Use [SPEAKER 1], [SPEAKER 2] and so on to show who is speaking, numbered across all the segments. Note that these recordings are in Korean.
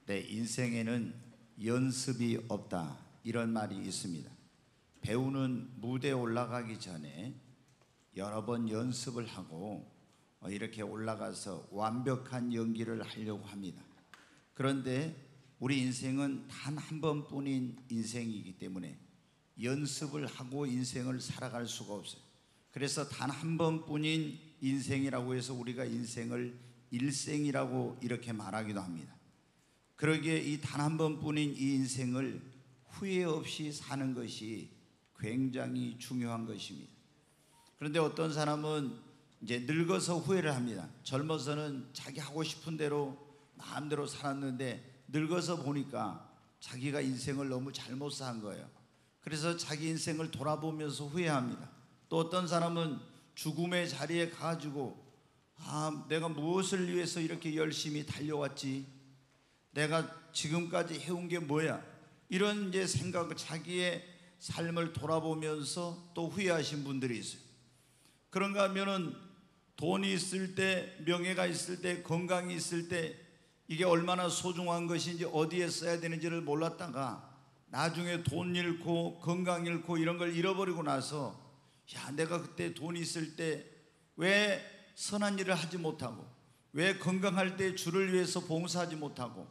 [SPEAKER 1] 내 인생에는 연습이 없다, 이런 말이 있습니다. 배우는 무대에 올라가기 전에 여러 번 연습을 하고 이렇게 올라가서 완벽한 연기를 하려고 합니다. 그런데 우리 인생은 단 한 번뿐인 인생이기 때문에 연습을 하고 인생을 살아갈 수가 없어요. 그래서 단 한 번뿐인 인생이라고 해서 우리가 인생을 일생이라고 이렇게 말하기도 합니다. 그러기에 이 단 한 번뿐인 이 인생을 후회 없이 사는 것이 굉장히 중요한 것입니다. 그런데 어떤 사람은 이제 늙어서 후회를 합니다. 젊어서는 자기 하고 싶은 대로 마음대로 살았는데 늙어서 보니까 자기가 인생을 너무 잘못 산 거예요. 그래서 자기 인생을 돌아보면서 후회합니다. 또 어떤 사람은 죽음의 자리에 가가지고 내가 무엇을 위해서 이렇게 열심히 달려왔지? 내가 지금까지 해온 게 뭐야? 이런 이제 생각, 자기의 삶을 돌아보면서 또 후회하신 분들이 있어요. 그런가 하면은 돈이 있을 때, 명예가 있을 때, 건강이 있을 때 이게 얼마나 소중한 것인지, 어디에 써야 되는지를 몰랐다가 나중에 돈 잃고 건강 잃고 이런 걸 잃어버리고 나서 내가 그때 돈 있을 때 왜 선한 일을 하지 못하고, 왜 건강할 때 주를 위해서 봉사하지 못하고,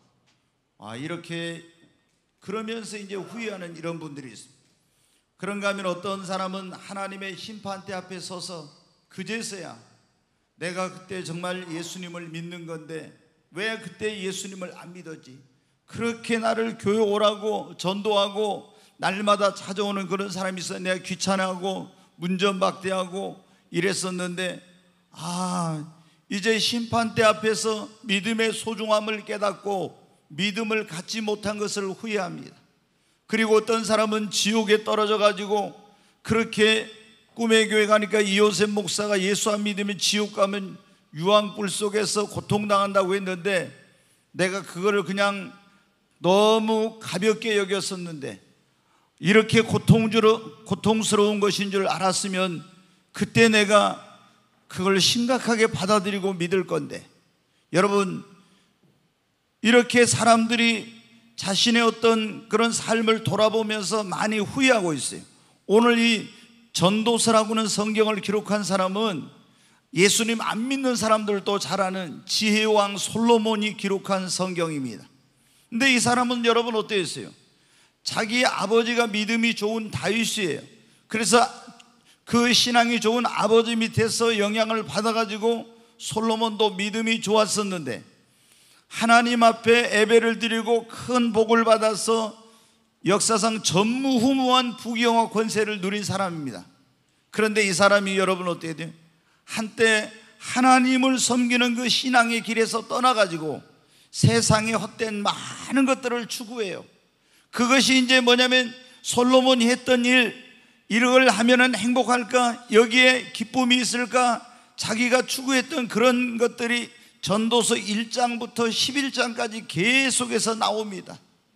[SPEAKER 1] 이렇게 그러면서 이제 후회하는 이런 분들이 있습니다. 그런가 하면 어떤 사람은 하나님의 심판대 앞에 서서 그제서야 내가 그때 정말 예수님을 믿는 건데 왜 그때 예수님을 안 믿었지? 그렇게 나를 교회 오라고 전도하고 날마다 찾아오는 그런 사람이 있어요. 내가 귀찮아하고 문전박대하고 이랬었는데 이제 심판대 앞에서 믿음의 소중함을 깨닫고 믿음을 갖지 못한 것을 후회합니다. 그리고 어떤 사람은 지옥에 떨어져 가지고 그렇게 꿈의 교회 가니까 이요셉 목사가 예수 안 믿으면 지옥 가면 유황불 속에서 고통당한다고 했는데 내가 그거를 그냥 너무 가볍게 여겼었는데 이렇게 고통스러운 것인 줄 알았으면 그때 내가 그걸 심각하게 받아들이고 믿을 건데, 여러분, 이렇게 사람들이 자신의 어떤 그런 삶을 돌아보면서 많이 후회하고 있어요. 오늘 이 전도서라고는 성경을 기록한 사람은 예수님 안 믿는 사람들도 잘 아는 지혜왕 솔로몬이 기록한 성경입니다. 근데 이 사람은 여러분 어땠어요? 자기 아버지가 믿음이 좋은 다윗이에요. 그래서 그 신앙이 좋은 아버지 밑에서 영향을 받아가지고 솔로몬도 믿음이 좋았었는데 하나님 앞에 예배를 드리고 큰 복을 받아서 역사상 전무후무한 부귀영화 권세를 누린 사람입니다. 그런데 이 사람이 여러분 어떻게 돼요? 한때 하나님을 섬기는 그 신앙의 길에서 떠나가지고 세상에 헛된 많은 것들을 추구해요. 그것이 이제 뭐냐면 솔로몬이 했던 이걸 하면은 행복할까? 여기에 기쁨이 있을까? 자기가 추구했던 그런 것들이 전도서 1장부터 11장까지 계속해서 나옵니다.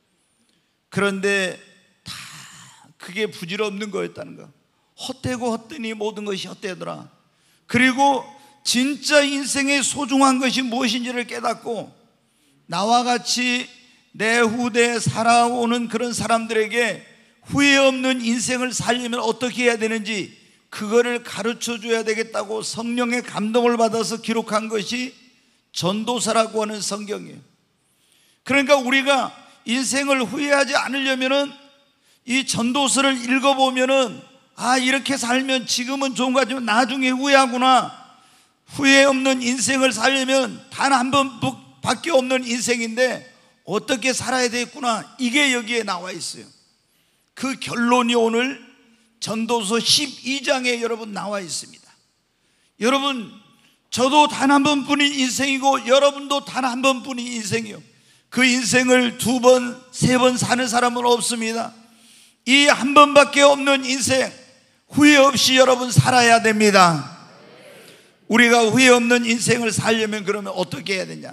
[SPEAKER 1] 그런데 다 그게 부질없는 거였다는 거. 헛되고 헛되니 모든 것이 헛되더라. 그리고 진짜 인생의 소중한 것이 무엇인지를 깨닫고 나와 같이 내 후대에 살아오는 그런 사람들에게 후회 없는 인생을 살려면 어떻게 해야 되는지 그거를 가르쳐 줘야 되겠다고 성령의 감동을 받아서 기록한 것이 전도서라고 하는 성경이에요. 그러니까 우리가 인생을 후회하지 않으려면은 이 전도서를 읽어보면은 이렇게 살면 지금은 좋은 거 같지만 나중에 후회하구나. 후회 없는 인생을 살려면 단 한 번밖에 없는 인생인데 어떻게 살아야 되겠구나. 이게 여기에 나와 있어요. 그 결론이 오늘 전도서 12장에 여러분 나와 있습니다. 여러분, 저도 단 한 번뿐인 인생이고 여러분도 단 한 번뿐인 인생이요. 그 인생을 두 번, 세 번 사는 사람은 없습니다. 이 한 번밖에 없는 인생, 후회 없이 여러분 살아야 됩니다. 우리가 후회 없는 인생을 살려면 그러면 어떻게 해야 되냐?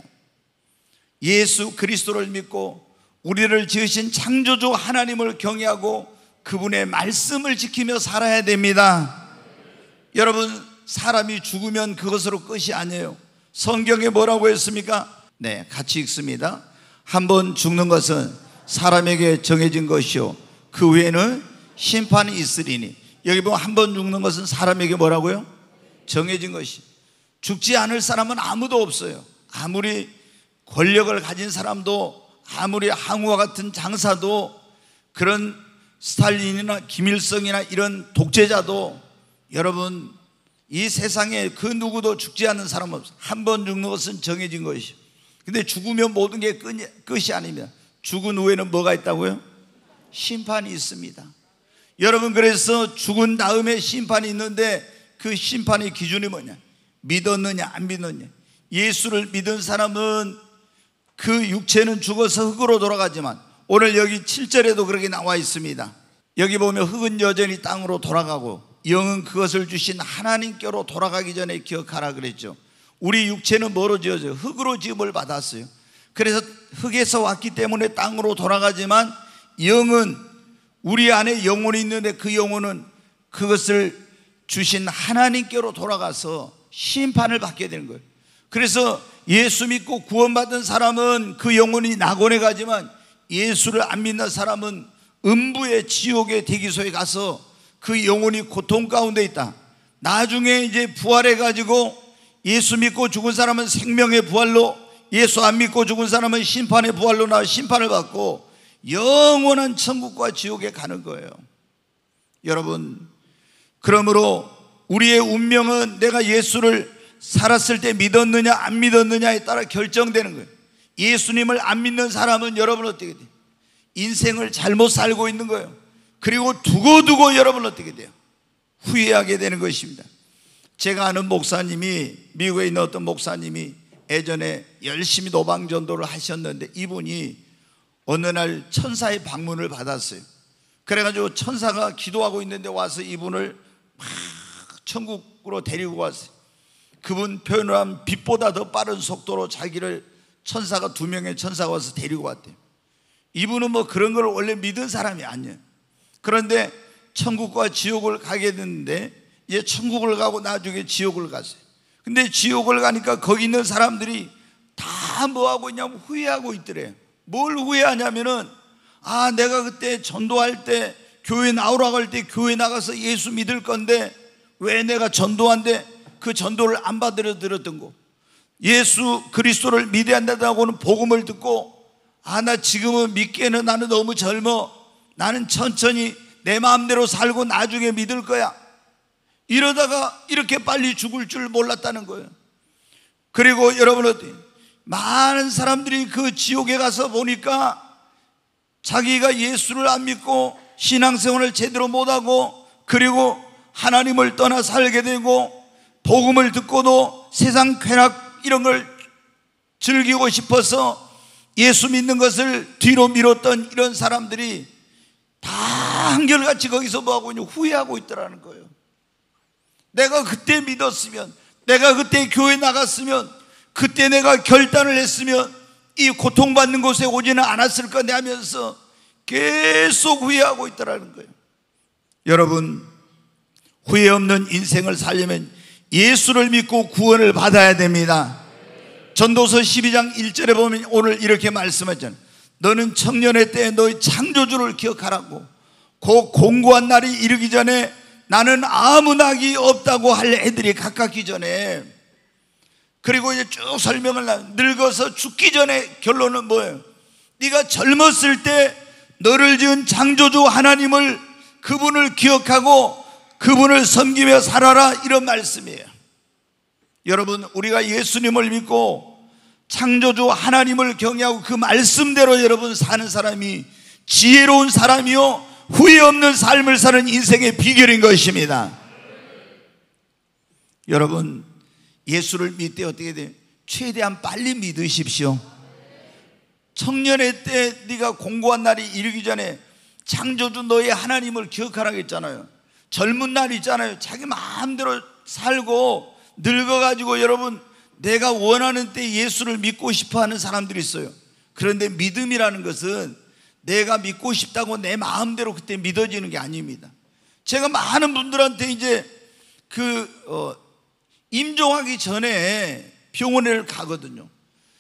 [SPEAKER 1] 예수 그리스도를 믿고 우리를 지으신 창조주 하나님을 경외하고 그분의 말씀을 지키며 살아야 됩니다. 여러분, 사람이 죽으면 그것으로 끝이 아니에요. 성경에 뭐라고 했습니까? 네, 같이 읽습니다. 한 번 죽는 것은 사람에게 정해진 것이요 그 후에는 심판이 있으리니. 여기 보면 한 번 죽는 것은 사람에게 뭐라고요? 정해진 것이. 죽지 않을 사람은 아무도 없어요. 아무리 권력을 가진 사람도, 아무리 항우와 같은 장사도, 그런 스탈린이나 김일성이나 이런 독재자도, 여러분 이 세상에 그 누구도 죽지 않는 사람은 없어요. 한 번 죽는 것은 정해진 것이요. 근데 죽으면 모든 게 끝이 아닙니다. 죽은 후에는 뭐가 있다고요? 심판이 있습니다. 여러분, 그래서 죽은 다음에 심판이 있는데 그 심판의 기준이 뭐냐? 믿었느냐 안 믿었느냐. 예수를 믿은 사람은 그 육체는 죽어서 흙으로 돌아가지만, 오늘 여기 7절에도 그렇게 나와 있습니다. 여기 보면 흙은 여전히 땅으로 돌아가고 영은 그것을 주신 하나님께로 돌아가기 전에 기억하라 그랬죠. 우리 육체는 뭐로 지어져요? 흙으로 지음을 받았어요. 그래서 흙에서 왔기 때문에 땅으로 돌아가지만, 영은 우리 안에 영혼이 있는데 그 영혼은 그것을 주신 하나님께로 돌아가서 심판을 받게 되는 거예요. 그래서 예수 믿고 구원받은 사람은 그 영혼이 낙원에 가지만, 예수를 안 믿는 사람은 음부의 지옥의 대기소에 가서 그 영혼이 고통 가운데 있다. 나중에 이제 부활해 가지고 예수 믿고 죽은 사람은 생명의 부활로, 예수 안 믿고 죽은 사람은 심판의 부활로 나와 심판을 받고 영원한 천국과 지옥에 가는 거예요. 여러분, 그러므로 우리의 운명은 내가 예수를 살았을 때 믿었느냐 안 믿었느냐에 따라 결정되는 거예요. 예수님을 안 믿는 사람은 여러분 어떻게 돼요? 인생을 잘못 살고 있는 거예요. 그리고 두고두고 여러분 어떻게 돼요? 후회하게 되는 것입니다. 제가 아는 목사님이, 미국에 있는 어떤 목사님이 예전에 열심히 노방전도를 하셨는데, 이분이 어느 날 천사의 방문을 받았어요. 그래가지고 천사가 기도하고 있는데 와서 이분을 막 천국으로 데리고 왔어요. 그분 표현을 하면 빛보다 더 빠른 속도로 자기를 천사가, 2명의 천사가 와서 데리고 왔대요. 이분은 뭐 그런 걸 원래 믿은 사람이 아니에요. 그런데 천국과 지옥을 가게 됐는데, 이제 천국을 가고 나중에 지옥을 갔어요. 근데 지옥을 가니까 거기 있는 사람들이 다 뭐하고 있냐면 후회하고 있더래요. 뭘 후회하냐면은, 아, 내가 그때 전도할 때, 교회 나오라고 할 때 교회 나가서 예수 믿을 건데 왜 내가 전도한데 그 전도를 안 받으려 들었던 거, 예수 그리스도를 믿어야 한다고는 복음을 듣고, 아, 나 지금은 믿기에는 나는 너무 젊어, 나는 천천히 내 마음대로 살고 나중에 믿을 거야, 이러다가 이렇게 빨리 죽을 줄 몰랐다는 거예요. 그리고 여러분 어때요? 많은 사람들이 그 지옥에 가서 보니까 자기가 예수를 안 믿고 신앙생활을 제대로 못하고, 그리고 하나님을 떠나 살게 되고, 복음을 듣고도 세상 쾌락 이런 걸 즐기고 싶어서 예수 믿는 것을 뒤로 미뤘던 이런 사람들이 다 한결같이 거기서 뭐하고 있냐, 후회하고 있더라는 거예요. 내가 그때 믿었으면, 내가 그때 교회 나갔으면, 그때 내가 결단을 했으면 이 고통받는 곳에 오지는 않았을 건데 하면서 계속 후회하고 있더라는 거예요. 여러분, 후회 없는 인생을 살려면 예수를 믿고 구원을 받아야 됩니다. 전도서 12장 1절에 보면 오늘 이렇게 말씀하잖아요. 너는 청년의 때에 너의 창조주를 기억하라고. 그 공고한 날이 이르기 전에 나는 아무 낙이 없다고 할 애들이 가깝기 전에. 그리고 이제 쭉 설명을 늙어서 죽기 전에 결론은 뭐예요? 네가 젊었을 때 너를 지은 창조주 하나님을, 그분을 기억하고 그분을 섬기며 살아라, 이런 말씀이에요. 여러분, 우리가 예수님을 믿고 창조주 하나님을 경외하고 그 말씀대로 여러분 사는 사람이 지혜로운 사람이요 후회 없는 삶을 사는 인생의 비결인 것입니다. 여러분, 예수를 믿을 때 어떻게 돼요? 최대한 빨리 믿으십시오. 청년의 때 네가 공고한 날이 이르기 전에 창조주 너의 하나님을 기억하라고 했잖아요. 젊은 날 있잖아요. 자기 마음대로 살고 늙어가지고 여러분 내가 원하는 때 예수를 믿고 싶어하는 사람들이 있어요. 그런데 믿음이라는 것은 내가 믿고 싶다고 내 마음대로 그때 믿어지는 게 아닙니다. 제가 많은 분들한테 이제 임종하기 전에 병원에 가거든요.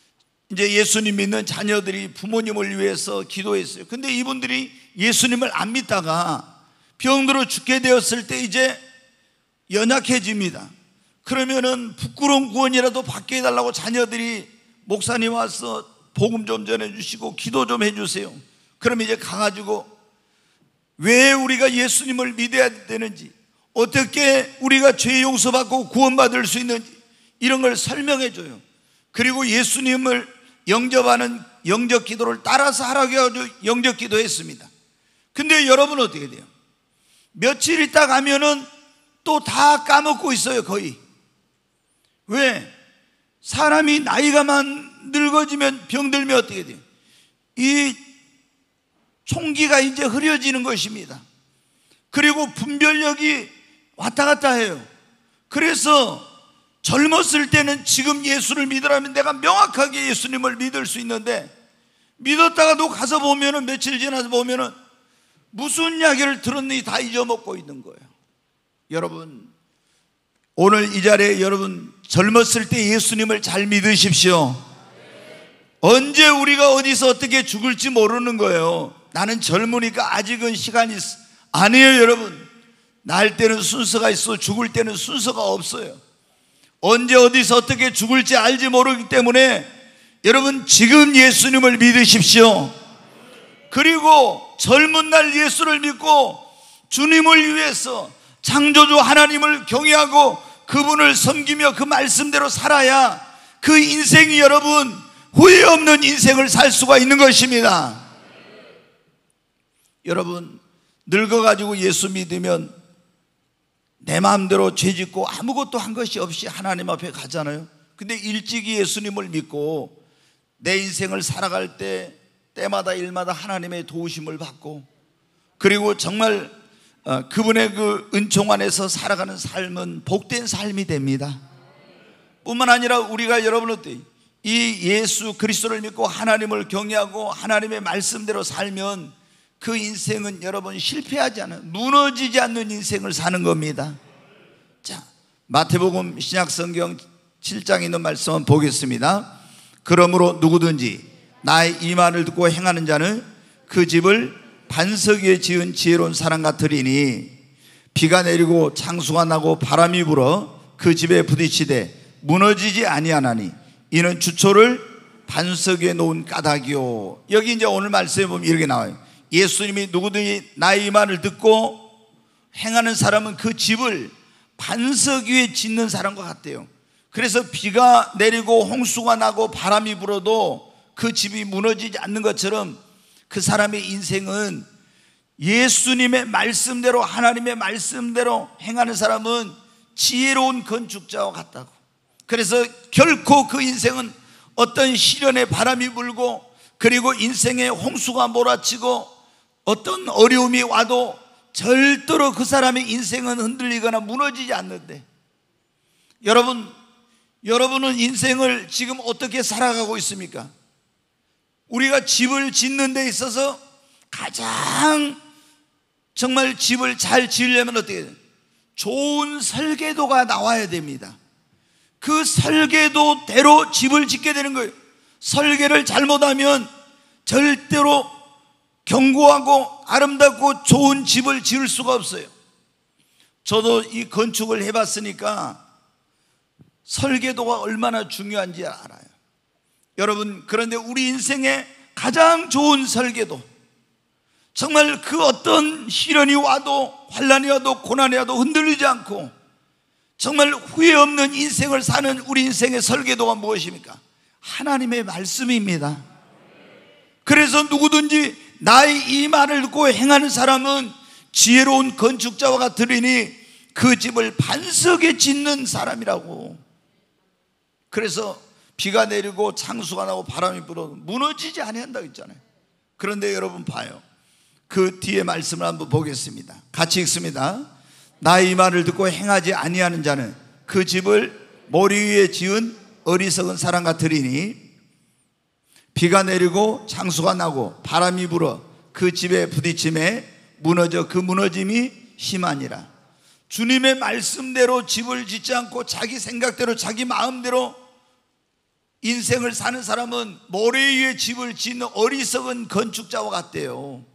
[SPEAKER 1] 이제 예수님 믿는 자녀들이 부모님을 위해서 기도했어요. 근데 이분들이 예수님을 안 믿다가 병들어 죽게 되었을 때 이제 연약해집니다. 그러면은 부끄러운 구원이라도 받게 해달라고 자녀들이 목사님 와서 복음 좀 전해주시고 기도 좀 해주세요. 그럼 이제 가가지고 왜 우리가 예수님을 믿어야 되는지, 어떻게 우리가 죄 용서받고 구원받을 수 있는지 이런 걸 설명해줘요. 그리고 예수님을 영접하는 영접 기도를 따라서 하라고 해가지고 영접 기도했습니다. 근데 여러분 어떻게 돼요? 며칠 있다 가면은 또 다 까먹고 있어요. 거의. 왜? 사람이 나이가만 늙어지면 병들면 어떻게 돼요? 이 총기가 이제 흐려지는 것입니다. 그리고 분별력이 왔다 갔다 해요. 그래서 젊었을 때는 지금 예수를 믿으라면 내가 명확하게 예수님을 믿을 수 있는데, 믿었다가도 가서 보면은 며칠 지나서 보면은 무슨 이야기를 들었는지 다 잊어먹고 있는 거예요. 여러분, 오늘 이 자리에 여러분 젊었을 때 예수님을 잘 믿으십시오. 언제 우리가 어디서 어떻게 죽을지 모르는 거예요. 나는 젊으니까 아직은 시간이 있어. 아니에요. 여러분, 날 때는 순서가 있어 죽을 때는 순서가 없어요. 언제 어디서 어떻게 죽을지 알지 모르기 때문에 여러분 지금 예수님을 믿으십시오. 그리고 젊은 날 예수를 믿고 주님을 위해서 창조주 하나님을 경외하고 그분을 섬기며 그 말씀대로 살아야 그 인생이 여러분 후회 없는 인생을 살 수가 있는 것입니다. 여러분, 늙어가지고 예수 믿으면 내 마음대로 죄짓고 아무것도 한 것이 없이 하나님 앞에 가잖아요. 근데 일찍이 예수님을 믿고 내 인생을 살아갈 때 때마다 일마다 하나님의 도우심을 받고, 그리고 정말 그분의 그 은총 안에서 살아가는 삶은 복된 삶이 됩니다. 뿐만 아니라 우리가 여러분 어때요? 이 예수 그리스도를 믿고 하나님을 경외하고 하나님의 말씀대로 살면 그 인생은 여러분 실패하지 않은, 무너지지 않는 인생을 사는 겁니다. 자, 마태복음 신약성경 7장에 있는 말씀을 보겠습니다. 그러므로 누구든지 나의 이 말을 듣고 행하는 자는 그 집을 반석 위에 지은 지혜로운 사람 같으리니 비가 내리고 창수가 나고 바람이 불어 그 집에 부딪히되 무너지지 아니하나니 이는 주초를 반석 위에 놓은 까닭이요. 여기 이제 오늘 말씀에 보면 이렇게 나와요. 예수님이 누구든지 나의 이 말을 듣고 행하는 사람은 그 집을 반석 위에 짓는 사람과 같대요. 그래서 비가 내리고 홍수가 나고 바람이 불어도 그 집이 무너지지 않는 것처럼 그 사람의 인생은 예수님의 말씀대로 하나님의 말씀대로 행하는 사람은 지혜로운 건축자와 같다고. 그래서 결코 그 인생은 어떤 시련의 바람이 불고 그리고 인생의 홍수가 몰아치고 어떤 어려움이 와도 절대로 그 사람의 인생은 흔들리거나 무너지지 않는데, 여러분은 인생을 지금 어떻게 살아가고 있습니까? 우리가 집을 짓는 데 있어서 가장 정말 집을 잘 지으려면 어떻게 돼요? 좋은 설계도가 나와야 됩니다. 그 설계도대로 집을 짓게 되는 거예요. 설계를 잘못하면 절대로 견고하고 아름답고 좋은 집을 지을 수가 없어요. 저도 이 건축을 해봤으니까 설계도가 얼마나 중요한지 알아요. 여러분, 그런데 우리 인생의 가장 좋은 설계도, 정말 그 어떤 시련이 와도 환난이 와도 고난이 와도 흔들리지 않고 정말 후회 없는 인생을 사는 우리 인생의 설계도가 무엇입니까? 하나님의 말씀입니다. 그래서 누구든지 나의 이 말을 듣고 행하는 사람은 지혜로운 건축자와 같으리니 그 집을 반석에 짓는 사람이라고. 그래서 비가 내리고 창수가 나고 바람이 불어도 무너지지 아니한다고 했잖아요. 그런데 여러분 봐요. 그 뒤에 말씀을 한번 보겠습니다. 같이 읽습니다. 나의 이 말을 듣고 행하지 아니하는 자는 그 집을 모리 위에 지은 어리석은 사람 같으리니 비가 내리고 창수가 나고 바람이 불어 그 집에 부딪힘에 무너져 그 무너짐이 심하니라. 주님의 말씀대로 집을 짓지 않고 자기 생각대로 자기 마음대로 인생을 사는 사람은 모래 위에 집을 짓는 어리석은 건축자와 같대요.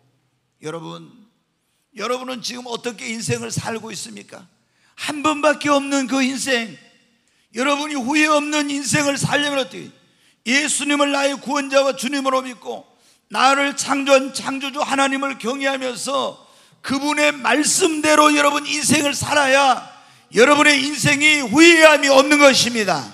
[SPEAKER 1] 여러분은 지금 어떻게 인생을 살고 있습니까? 한 번밖에 없는 그 인생, 여러분이 후회 없는 인생을 살려면 어떻게? 예수님을 나의 구원자와 주님으로 믿고 나를 창조한 창조주 하나님을 경외하면서 그분의 말씀대로 여러분 인생을 살아야 여러분의 인생이 후회함이 없는 것입니다.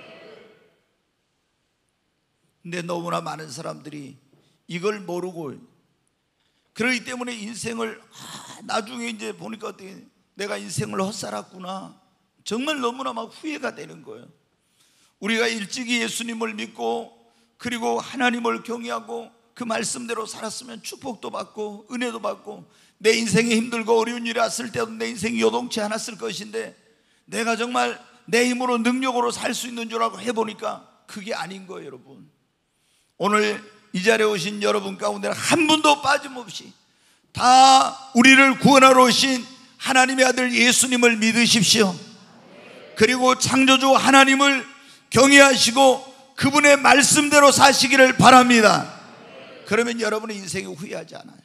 [SPEAKER 1] 근데 너무나 많은 사람들이 이걸 모르고, 그렇기 때문에 인생을 나중에 이제 보니까 어떻게, 내가 인생을 헛살았구나, 정말 너무나 막 후회가 되는 거예요. 우리가 일찍이 예수님을 믿고 그리고 하나님을 경외하고 그 말씀대로 살았으면 축복도 받고 은혜도 받고 내 인생이 힘들고 어려운 일이 왔을 때도 내 인생이 요동치 않았을 것인데, 내가 정말 내 힘으로 능력으로 살 수 있는 줄 알고 해보니까 그게 아닌 거예요. 여러분, 오늘 이 자리에 오신 여러분 가운데 한 분도 빠짐없이 다 우리를 구원하러 오신 하나님의 아들 예수님을 믿으십시오. 그리고 창조주 하나님을 경외하시고 그분의 말씀대로 사시기를 바랍니다. 그러면 여러분의 인생이 후회하지 않아요.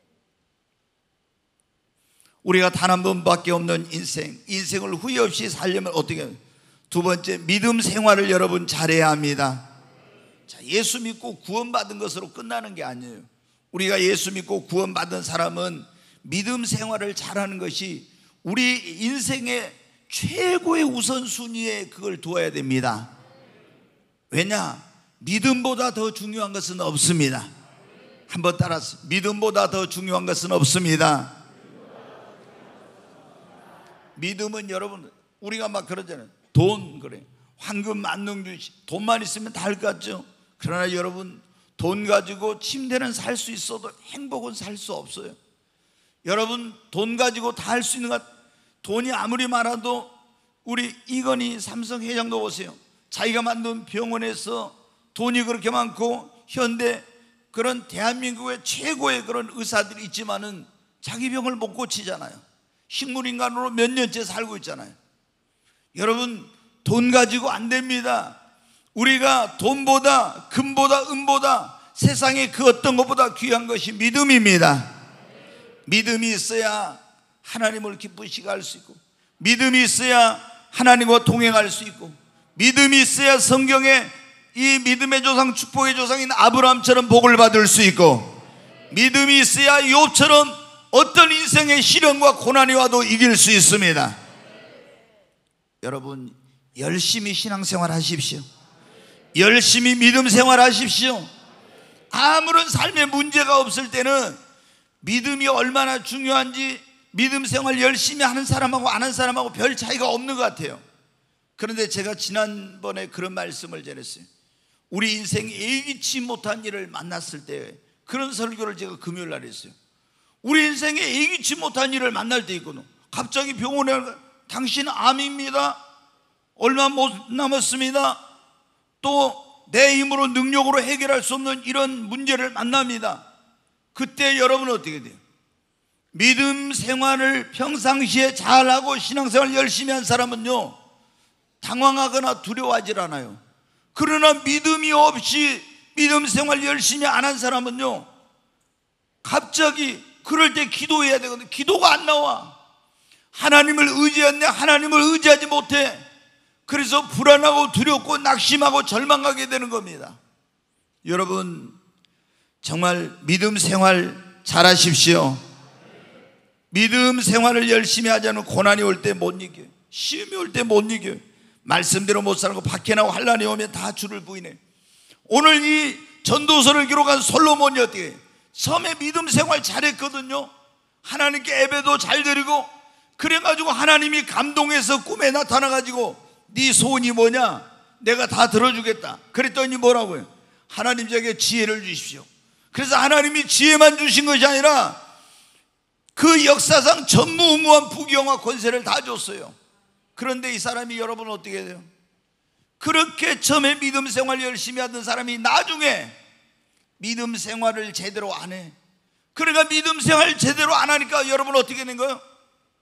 [SPEAKER 1] 우리가 단 한 번밖에 없는 인생을 후회 없이 살려면 어떻게 해요? 두 번째, 믿음 생활을 여러분 잘해야 합니다. 자, 예수 믿고 구원받은 것으로 끝나는 게 아니에요. 우리가 예수 믿고 구원받은 사람은 믿음 생활을 잘하는 것이 우리 인생의 최고의 우선순위에 그걸 두어야 됩니다. 왜냐? 믿음보다 더 중요한 것은 없습니다. 한번 따라서, 믿음보다 더 중요한 것은 없습니다. 믿음은 여러분, 우리가 막 그러잖아요. 돈, 그래, 황금 만능 주시, 돈만 있으면 다 할 것 같죠? 그러나 여러분, 돈 가지고 침대는 살 수 있어도 행복은 살 수 없어요. 여러분, 돈 가지고 다 할 수 있는 것, 돈이 아무리 많아도 우리 이건희 삼성 회장도 보세요. 자기가 만든 병원에서 돈이 그렇게 많고 현대 그런 대한민국의 최고의 그런 의사들이 있지만은 자기 병을 못 고치잖아요. 식물인간으로 몇 년째 살고 있잖아요. 여러분, 돈 가지고 안 됩니다. 우리가 돈보다 금보다 은보다 세상에 그 어떤 것보다 귀한 것이 믿음입니다. 믿음이 있어야 하나님을 기쁘시게 할 수 있고, 믿음이 있어야 하나님과 동행할 수 있고, 믿음이 있어야 성경에 이 믿음의 조상, 축복의 조상인 아브라함처럼 복을 받을 수 있고, 믿음이 있어야 욥처럼 어떤 인생의 시련과 고난이 와도 이길 수 있습니다. 여러분, 열심히 신앙생활 하십시오. 열심히 믿음 생활 하십시오. 아무런 삶에 문제가 없을 때는 믿음이 얼마나 중요한지 믿음 생활 열심히 하는 사람하고 안 하는 사람하고 별 차이가 없는 것 같아요. 그런데 제가 지난번에 그런 말씀을 전했어요. 우리 인생에 예기치 못한 일을 만났을 때, 그런 설교를 제가 금요일 날 했어요. 우리 인생에 예기치 못한 일을 만날 때 있거든. 갑자기 병원에 당신 암입니다, 얼마 못 남았습니다, 또 내 힘으로 능력으로 해결할 수 없는 이런 문제를 만납니다. 그때 여러분은 어떻게 돼요? 믿음 생활을 평상시에 잘하고 신앙생활 열심히 한 사람은요, 당황하거나 두려워하질 않아요. 그러나 믿음이 없이 믿음 생활 열심히 안 한 사람은요, 갑자기 그럴 때 기도해야 되거든요. 기도가 안 나와. 하나님을 의지했네, 하나님을 의지하지 못해. 그래서 불안하고 두렵고 낙심하고 절망하게 되는 겁니다. 여러분, 정말 믿음 생활 잘하십시오. 믿음 생활을 열심히 하지 않으면 고난이 올 때 못 이겨요. 시험이 올 때 못 이겨요. 말씀대로 못 살고 밖에 나고 환난이 오면 다 주를 부인해. 오늘 이 전도서를 기록한 솔로몬이 어떻게 해요? 처음에 믿음 생활 잘했거든요. 하나님께 예배도 잘 드리고, 그래가지고 하나님이 감동해서 꿈에 나타나가지고 네 소원이 뭐냐? 내가 다 들어주겠다. 그랬더니 뭐라고요? 하나님 저에게 지혜를 주십시오. 그래서 하나님이 지혜만 주신 것이 아니라 그 역사상 전무후무한 부귀영화 권세를 다 줬어요. 그런데 이 사람이, 여러분 어떻게 돼요? 그렇게 처음에 믿음 생활 열심히 하던 사람이 나중에 믿음 생활을 제대로 안 해. 그러니까 믿음 생활 제대로 안 하니까 여러분 어떻게 된 거예요?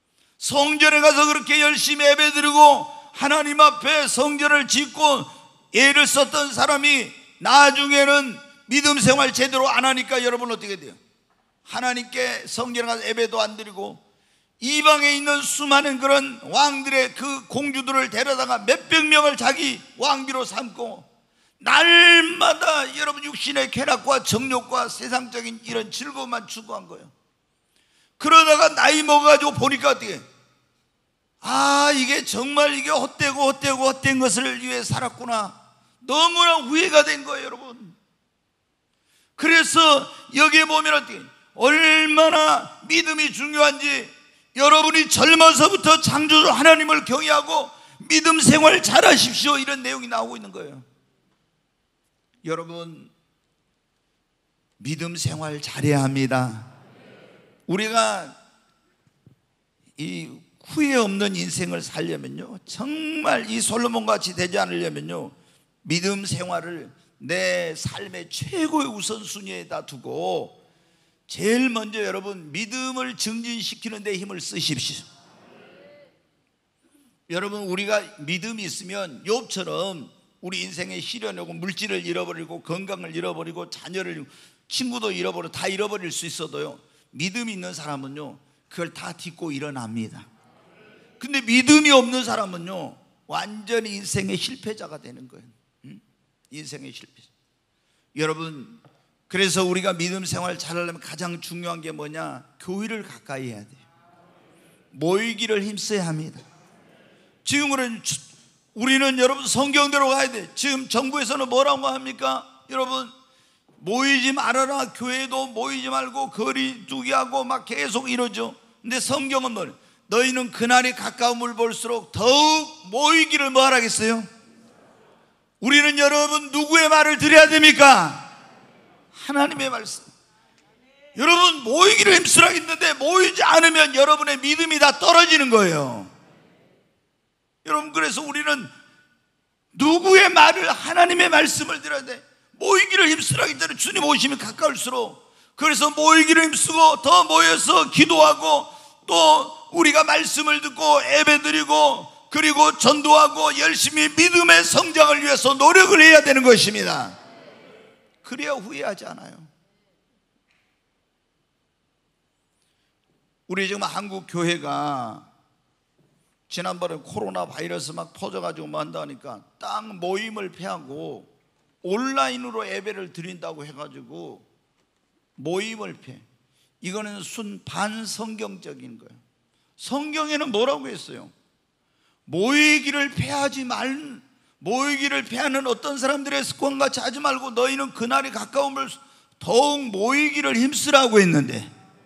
[SPEAKER 1] 성전에 가서 그렇게 열심히 예배드리고 하나님 앞에 성전을 짓고 애를 썼던 사람이 나중에는 믿음 생활 제대로 안 하니까 여러분 어떻게 돼요? 하나님께 성전에 가서 예배도 안 드리고 이방에 있는 수많은 그런 왕들의 그 공주들을 데려다가 몇백 명을 자기 왕비로 삼고 날마다 여러분 육신의 쾌락과 정욕과 세상적인 이런 즐거움만 추구한 거예요. 그러다가 나이 먹어가지고 보니까 어떻게, 이게 정말 이게 헛된 것을 위해 살았구나. 너무나 후회가 된 거예요, 여러분. 그래서 여기에 보면 어떻게, 얼마나 믿음이 중요한지 여러분이 젊어서부터 창조주 하나님을 경외하고 믿음 생활 잘하십시오, 이런 내용이 나오고 있는 거예요. 여러분, 믿음 생활 잘해야 합니다. 우리가 이 후회 없는 인생을 살려면요, 정말 이 솔로몬 같이 되지 않으려면요, 믿음 생활을 내 삶의 최고의 우선순위에다 두고 제일 먼저 여러분 믿음을 증진시키는 데 힘을 쓰십시오. 여러분, 우리가 믿음이 있으면 욥처럼 우리 인생에 시련이 오고 물질을 잃어버리고 건강을 잃어버리고 자녀를 잃고 친구도 잃어버리고 다 잃어버릴 수 있어도요, 믿음이 있는 사람은요 그걸 다 딛고 일어납니다. 근데 믿음이 없는 사람은요 완전히 인생의 실패자가 되는 거예요. 인생의 실패자. 여러분, 그래서 우리가 믿음 생활 잘하려면 가장 중요한 게 뭐냐? 교회를 가까이 해야 돼요. 모이기를 힘써야 합니다. 지금은 우리는 여러분 성경대로 가야 돼. 지금 정부에서는 뭐라고 합니까? 여러분, 모이지 말아라. 교회도 모이지 말고 거리 두기 하고 막 계속 이러죠. 근데 성경은 뭐래? 너희는 그날이 가까움을 볼수록 더욱 모이기를 뭐 하라겠어요? 우리는 여러분 누구의 말을 들어야 됩니까? 하나님의 말씀. 여러분, 모이기를 힘쓰라 했는데 모이지 않으면 여러분의 믿음이 다 떨어지는 거예요. 여러분, 그래서 우리는 누구의 말을, 하나님의 말씀을 들어야 돼. 모이기를 힘쓰라 했더니 주님 오시면 가까울수록, 그래서 모이기를 힘쓰고 더 모여서 기도하고 또 우리가 말씀을 듣고 예배드리고 그리고 전도하고 열심히 믿음의 성장을 위해서 노력을 해야 되는 것입니다. 그래야 후회하지 않아요. 우리 지금 한국 교회가 지난번에 코로나 바이러스 막 퍼져가지고 뭐 한다니까 딱 모임을 폐하고 온라인으로 예배를 드린다고 해가지고 모임을 폐. 이거는 반성경적인 거예요. 성경에는 뭐라고 했어요? 모이기를 폐하는 어떤 사람들의 습관과 같이 하지 말고 너희는 그날이 가까움을 더욱 모이기를 힘쓰라고 했는데,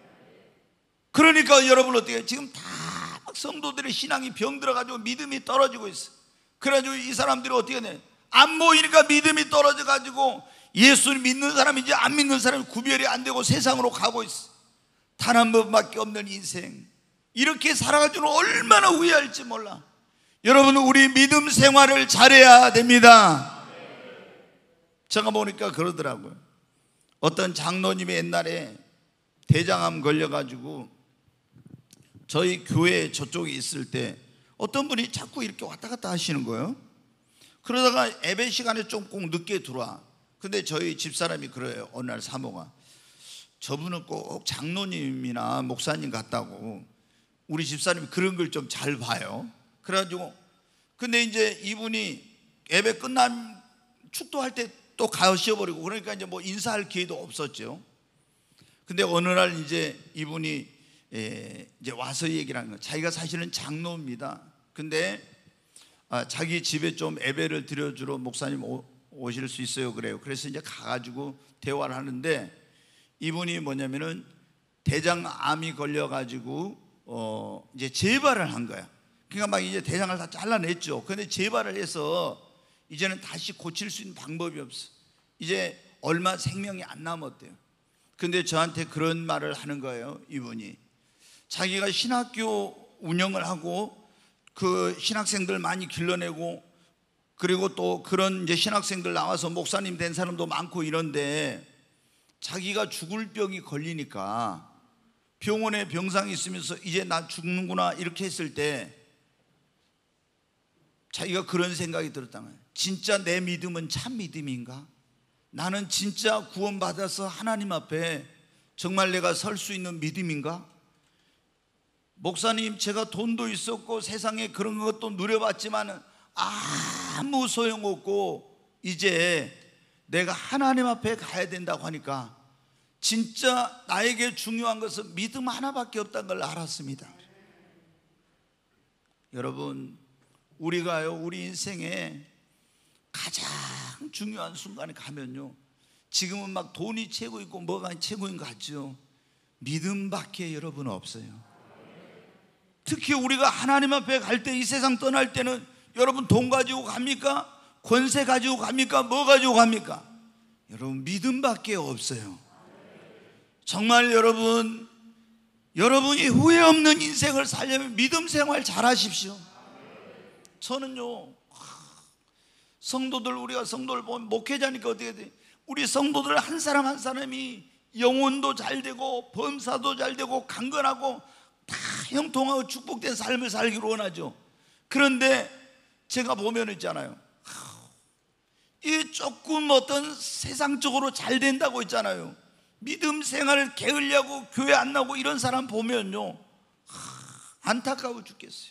[SPEAKER 1] 그러니까 여러분 어떻게 해요? 지금 다 성도들의 신앙이 병들어가지고 믿음이 떨어지고 있어. 그래가지고 이 사람들이 어떻게 돼? 안 모이니까 믿음이 떨어져가지고 예수를 믿는 사람인지 안 믿는 사람이 구별이 안 되고 세상으로 가고 있어. 단 한 번밖에 없는 인생, 이렇게 살아가지고 얼마나 후회할지 몰라. 여러분, 우리 믿음 생활을 잘해야 됩니다. 제가 보니까 그러더라고요. 어떤 장로님이 옛날에 대장암 걸려가지고 저희 교회 저쪽에 있을 때 어떤 분이 자꾸 이렇게 왔다 갔다 하시는 거예요. 그러다가 예배 시간에 좀 꼭 늦게 들어와. 근데 저희 집사람이 그래요. 어느 날 사모가, 저분은 꼭 장로님이나 목사님 같다고. 우리 집사람이 그런 걸 좀 잘 봐요. 그래가지고 근데 이제 이분이 예배 끝난 축도할 때 또 가셔버리고, 그러니까 이제 뭐 인사할 기회도 없었죠. 근데 어느 날 이제 이분이 이제 와서 얘기를 하는 거예요. 자기가 사실은 장로입니다. 근데 자기 집에 좀 예배를 드려주러 목사님 오실 수 있어요? 그래요. 그래서 이제 가가지고 대화를 하는데, 이분이 뭐냐면은 대장암이 걸려가지고 이제 재발을 한 거야. 그러니까 막 이제 대장을 다 잘라냈죠. 근데 재발을 해서 이제는 다시 고칠 수 있는 방법이 없어. 이제 얼마 생명이 안 남았대요. 근데 저한테 그런 말을 하는 거예요. 이분이 자기가 신학교 운영을 하고 그 신학생들 많이 길러내고 그리고 또 그런 이제 신학생들 나와서 목사님 된 사람도 많고 이런데, 자기가 죽을 병이 걸리니까 병원에 병상이 있으면서 이제 나 죽는구나 이렇게 했을 때 자기가 그런 생각이 들었다는 거예요. 진짜 내 믿음은 참 믿음인가? 나는 진짜 구원받아서 하나님 앞에 정말 내가 설 수 있는 믿음인가? 목사님, 제가 돈도 있었고 세상에 그런 것도 누려봤지만 아무 소용없고 이제 내가 하나님 앞에 가야 된다고 하니까 진짜 나에게 중요한 것은 믿음 하나밖에 없다는 걸 알았습니다. 여러분, 우리가요, 우리 인생에 가장 중요한 순간에 가면요, 지금은 막 돈이 최고이고 뭐가 최고인 것 같죠. 믿음밖에 여러분 없어요. 특히 우리가 하나님 앞에 갈 때, 이 세상 떠날 때는 여러분 돈 가지고 갑니까? 권세 가지고 갑니까? 뭐 가지고 갑니까? 여러분 믿음밖에 없어요. 정말 여러분이 후회 없는 인생을 살려면 믿음 생활 잘 하십시오. 저는요, 성도들, 우리가 성도를 보면 목회자니까 어떻게 돼? 우리 성도들 한 사람 한 사람이 영혼도 잘 되고 범사도 잘 되고 강건하고 다 형통하고 축복된 삶을 살기를 원하죠. 그런데 제가 보면 있잖아요, 이 조금 어떤 세상적으로 잘 된다고 있잖아요, 믿음 생활을 게으려고 교회 안 나오고 이런 사람 보면요, 안타까워 죽겠어요.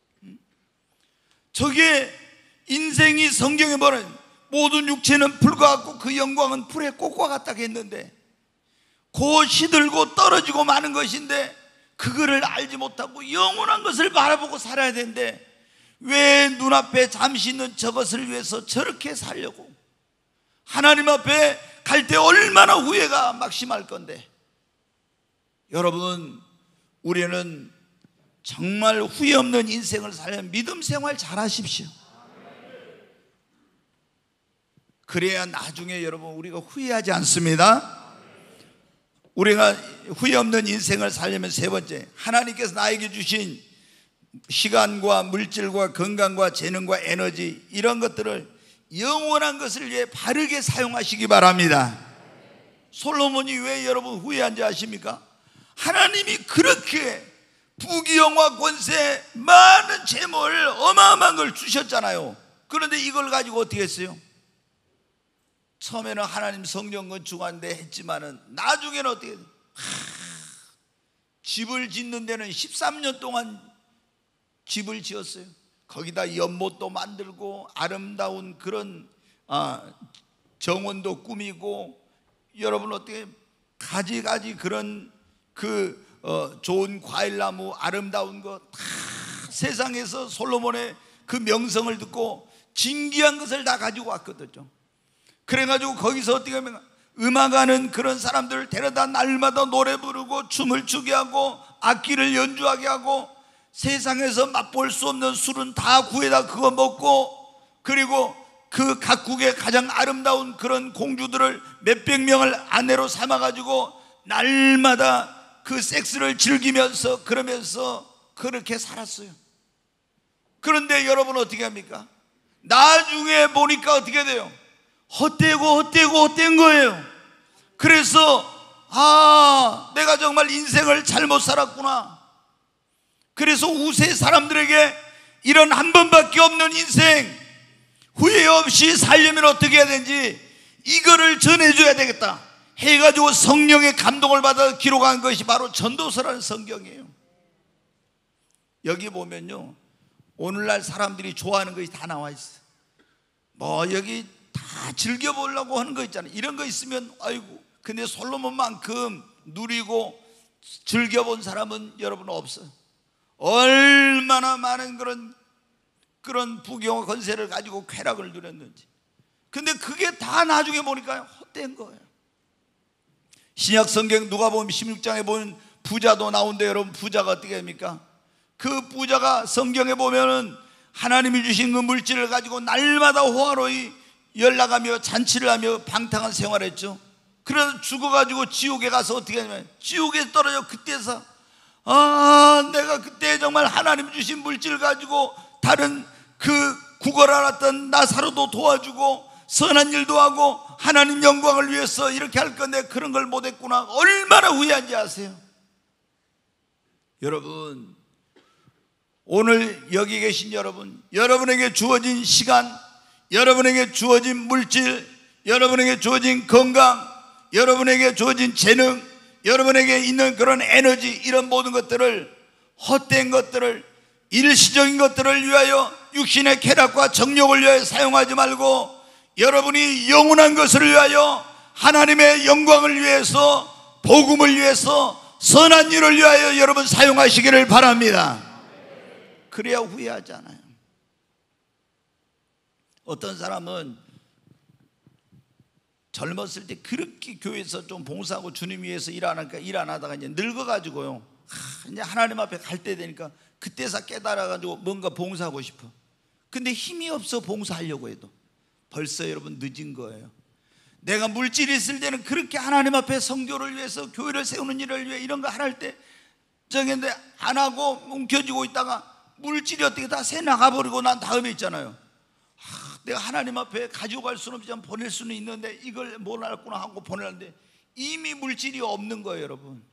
[SPEAKER 1] 저게 인생이 성경에 보면 모든 육체는 불과 같고 그 영광은 불의 꽃과 같다고 했는데, 곧 시들고 떨어지고 마는 것인데 그거를 알지 못하고 영원한 것을 바라보고 살아야 되는데 왜 눈앞에 잠시 있는 저것을 위해서 저렇게 살려고? 하나님 앞에 갈 때 얼마나 후회가 막심할 건데. 여러분, 우리는 정말 후회 없는 인생을 살려면 믿음 생활 잘 하십시오. 그래야 나중에 여러분 우리가 후회하지 않습니다. 우리가 후회 없는 인생을 살려면 세 번째, 하나님께서 나에게 주신 시간과 물질과 건강과 재능과 에너지, 이런 것들을 영원한 것을 위해 바르게 사용하시기 바랍니다. 솔로몬이 왜 여러분 후회한지 아십니까? 하나님이 그렇게 부귀영화 권세 많은 재물 어마어마한 걸 주셨잖아요. 그런데 이걸 가지고 어떻게 했어요? 처음에는 하나님 성전 건축하는데 했지만은 나중에는 어떻게 돼요? 집을 짓는 데는 13년 동안 집을 지었어요. 거기다 연못도 만들고 아름다운 그런 정원도 꾸미고, 여러분 어떻게 가지가지 그런 좋은 과일나무 아름다운 거 다 세상에서 솔로몬의 그 명성을 듣고 진귀한 것을 다 가지고 왔거든요. 그래가지고 거기서 어떻게 하면 음악하는 그런 사람들을 데려다 날마다 노래 부르고 춤을 추게 하고 악기를 연주하게 하고, 세상에서 맛볼 수 없는 술은 다 구해다 그거 먹고, 그리고 그 각국의 가장 아름다운 그런 공주들을 몇백 명을 아내로 삼아가지고 날마다 그 섹스를 즐기면서 그러면서 그렇게 살았어요. 그런데 여러분 어떻게 합니까? 나중에 보니까 어떻게 돼요? 헛된 거예요. 그래서 내가 정말 인생을 잘못 살았구나. 그래서 우세 사람들에게 이런 한 번밖에 없는 인생 후회 없이 살려면 어떻게 해야 되는지 이거를 전해줘야 되겠다 해가지고 성령의 감동을 받아 기록한 것이 바로 전도서라는 성경이에요. 여기 보면요, 오늘날 사람들이 좋아하는 것이 다 나와 있어요. 뭐 여기 다 즐겨보려고 하는 거 있잖아요. 이런 거 있으면 아이고, 근데 솔로몬만큼 누리고 즐겨본 사람은 여러분 없어요. 얼마나 많은 그런 부귀영화 권세를 가지고 쾌락을 누렸는지. 근데 그게 다 나중에 보니까 헛된 거예요. 신약 성경 누가복음 16장에 보면 부자도 나오는데, 여러분 부자가 어떻게 됩니까? 그 부자가 성경에 보면은 하나님이 주신 그 물질을 가지고 날마다 호화로이 연락하며 잔치를 하며 방탕한 생활했죠. 그래서 죽어가지고 지옥에 가서 어떻게 하냐면, 지옥에 떨어져 그때서 내가 그때 정말 하나님 주신 물질 가지고 다른 그 구걸 알았던 나사로도 도와주고 선한 일도 하고 하나님 영광을 위해서 이렇게 할 건데 그런 걸 못했구나. 얼마나 후회한지 아세요? 여러분, 오늘 여기 계신 여러분, 여러분에게 주어진 시간, 여러분에게 주어진 물질, 여러분에게 주어진 건강, 여러분에게 주어진 재능, 여러분에게 있는 그런 에너지, 이런 모든 것들을, 헛된 것들을, 일시적인 것들을 위하여, 육신의 쾌락과 정욕을 위하여 사용하지 말고 여러분이 영원한 것을 위하여, 하나님의 영광을 위해서, 복음을 위해서, 선한 일을 위하여 여러분 사용하시기를 바랍니다. 그래야 후회하지 않아요. 어떤 사람은 젊었을 때 그렇게 교회에서 좀 봉사하고 주님 위해서 일 안 하다가 이제 늙어가지고요, 이제 하나님 앞에 갈 때 되니까 그때서 깨달아가지고 뭔가 봉사하고 싶어. 근데 힘이 없어, 봉사하려고 해도. 벌써 여러분 늦은 거예요. 내가 물질이 있을 때는 그렇게 하나님 앞에 선교를 위해서, 교회를 세우는 일을 위해 이런 거 할 때 정했는데 안 하고 움켜쥐고 있다가 물질이 어떻게 다 새 나가버리고 난 다음에 있잖아요. 내가 하나님 앞에 가지고 갈 수는 없지만 보낼 수는 있는데 이걸 뭘 알았구나 하고 보내는데 이미 물질이 없는 거예요. 여러분,